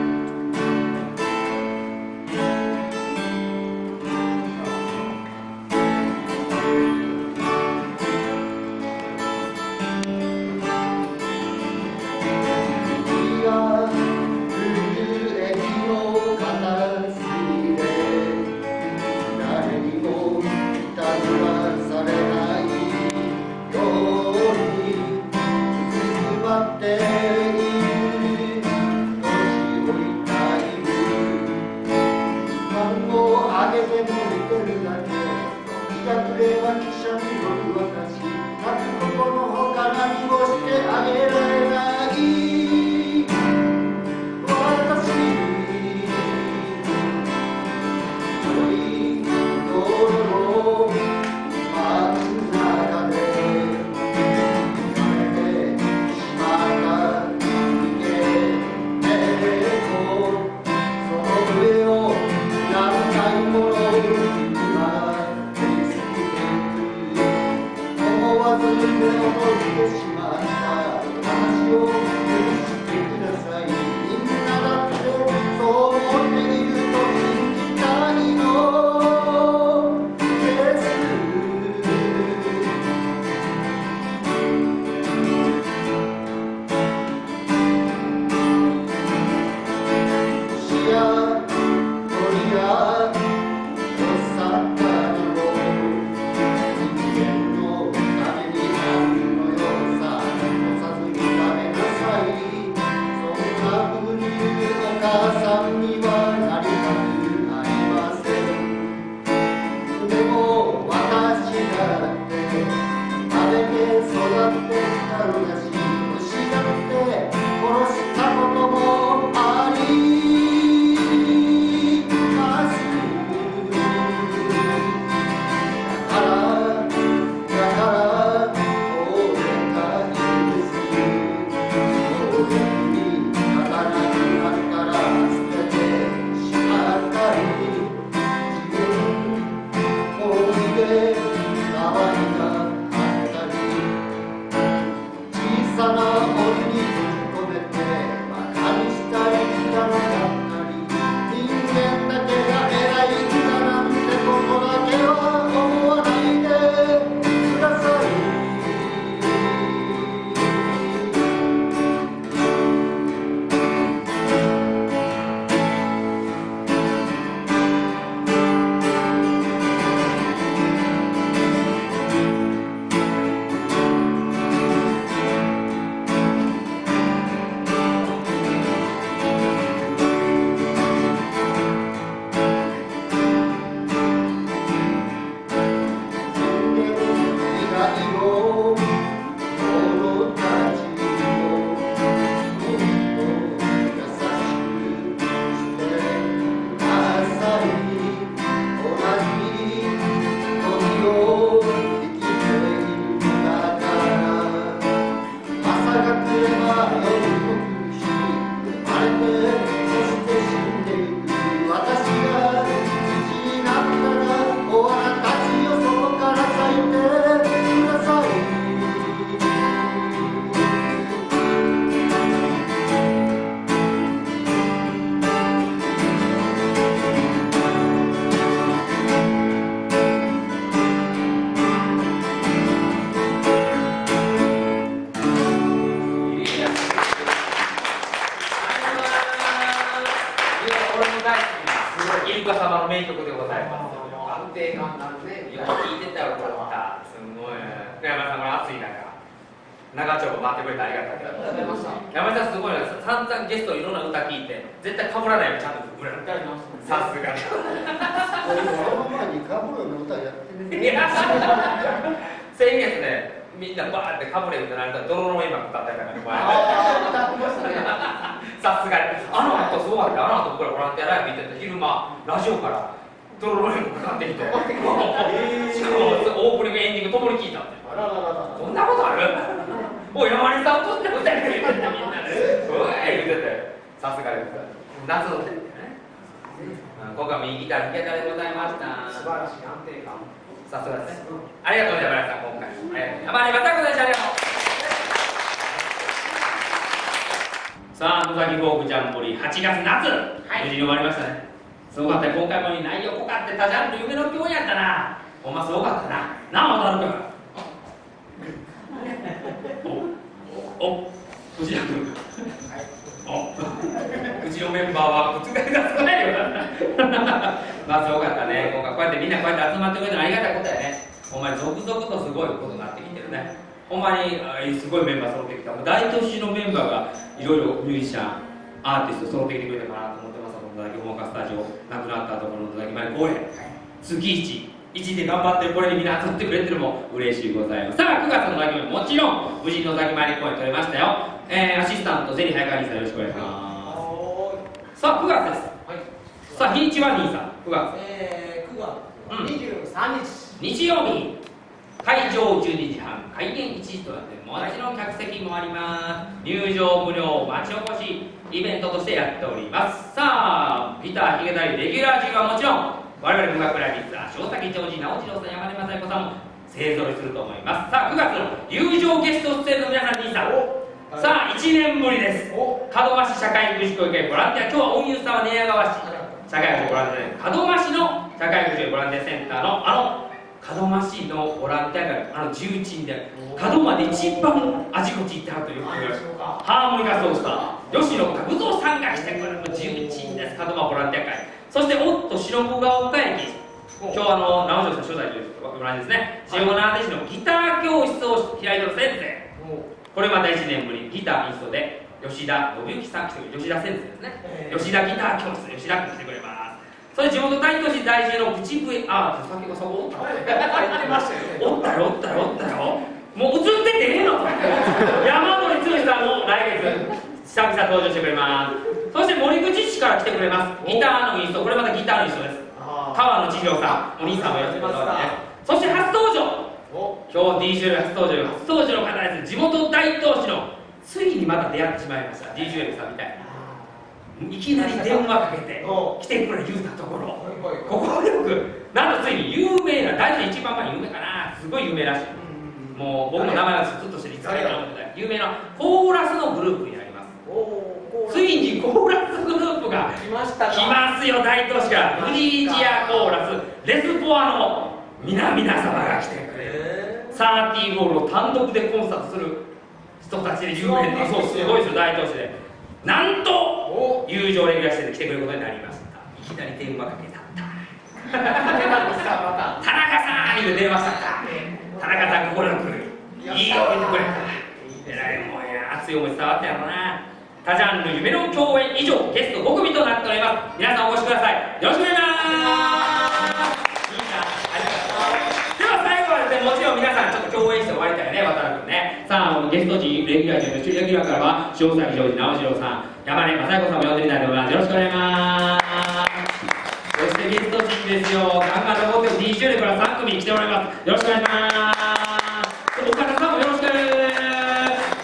そ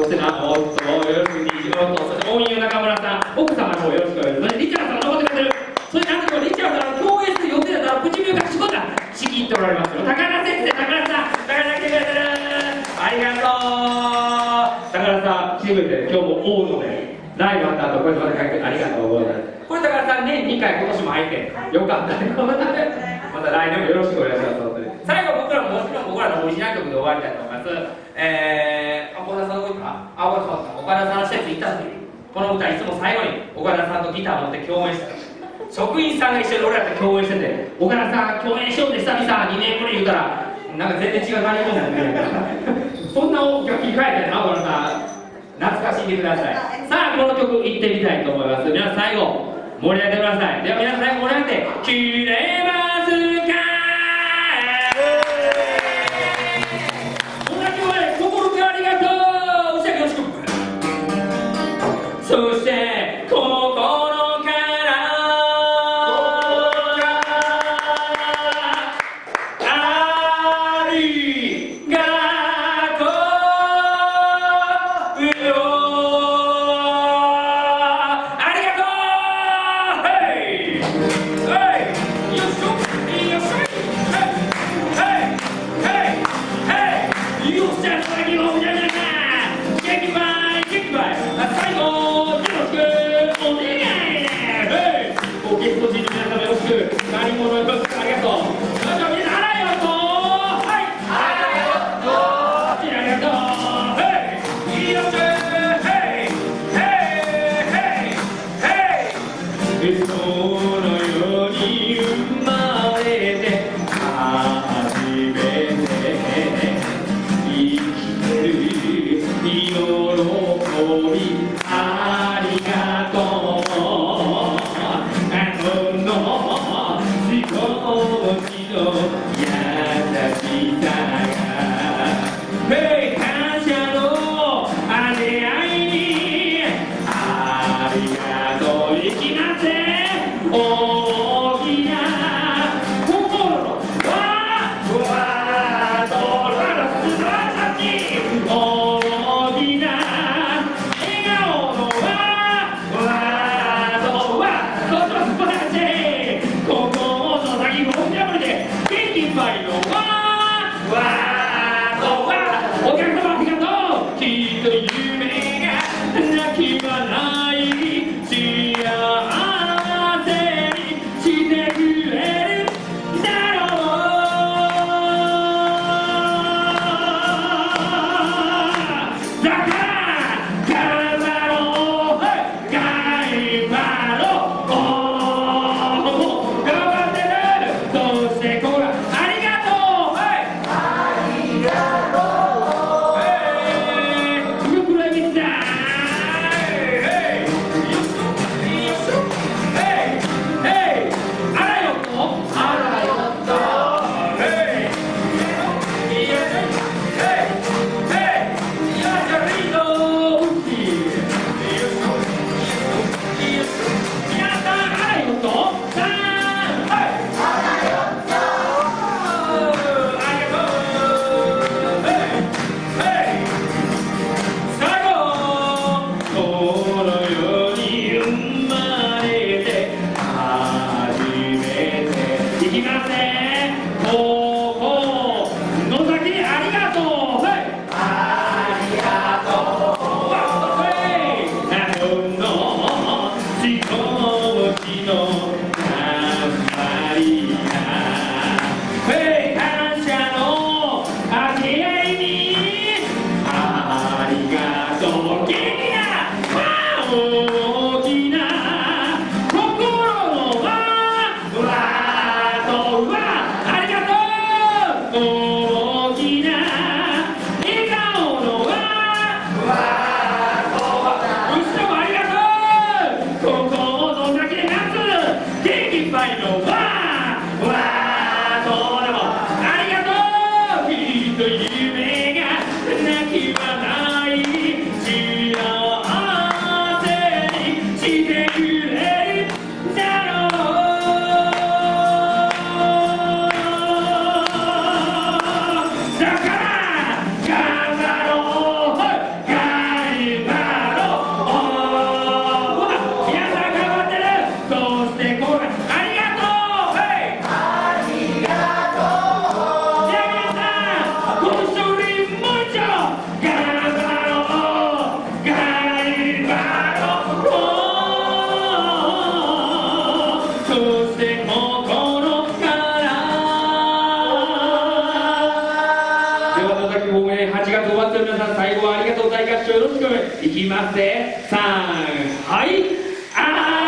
してよろしく虹の音、そして音優中村さん、奥様の方よろしくお願いします。リチャードさん残ってくれてる。そしてなんとリチャードさん共演する予定だったら唇が仕事だちぎっておられますよ。高田先生、高田さん来てくれてる。ありがとう。高田さん来てくれて今日も大のでライブあった後こうやってまた帰ってありがとうございます。これ高田さん年2回今年も会えてよかったね。また来年もよろしくお願いします。最後僕らももちろん僕らのオリジナル曲で終わりたいと思います。岡田さんどこ行った？岡田さんの施設行った時にこの歌いつも最後に岡田さんとギター持って共演した職員さんが一緒に俺らと共演してて岡田さん共演しようって久々2年ぶり言うたらなんか全然違う何もないみたいなそんな大きく切り替えてな岡田さん懐かしんでください。さあこの曲いってみたいと思います。皆さん最後盛り上げてください。では皆さん最後盛り上げて「切れますか?」同じ声心からありがとう。よろしく。そして心からありがとうよ。ありがとう。ヘイヘイよっしょよっしょヘイヘイヘイよっしゃ最後おじゃじゃ元気ばい最後よろしくお願いね。ゲスト陣の皆様よろしく何者よろしくありがとう。皆さんありがとう。はいありがとう。ヘイよっしゃヘイヘイヘイヘイそのように生まれて初めて生きてる喜びありがとう。この少しの優しさが感謝の出会いにありがとう。いきますね。 いきますぜ。3、はい、あー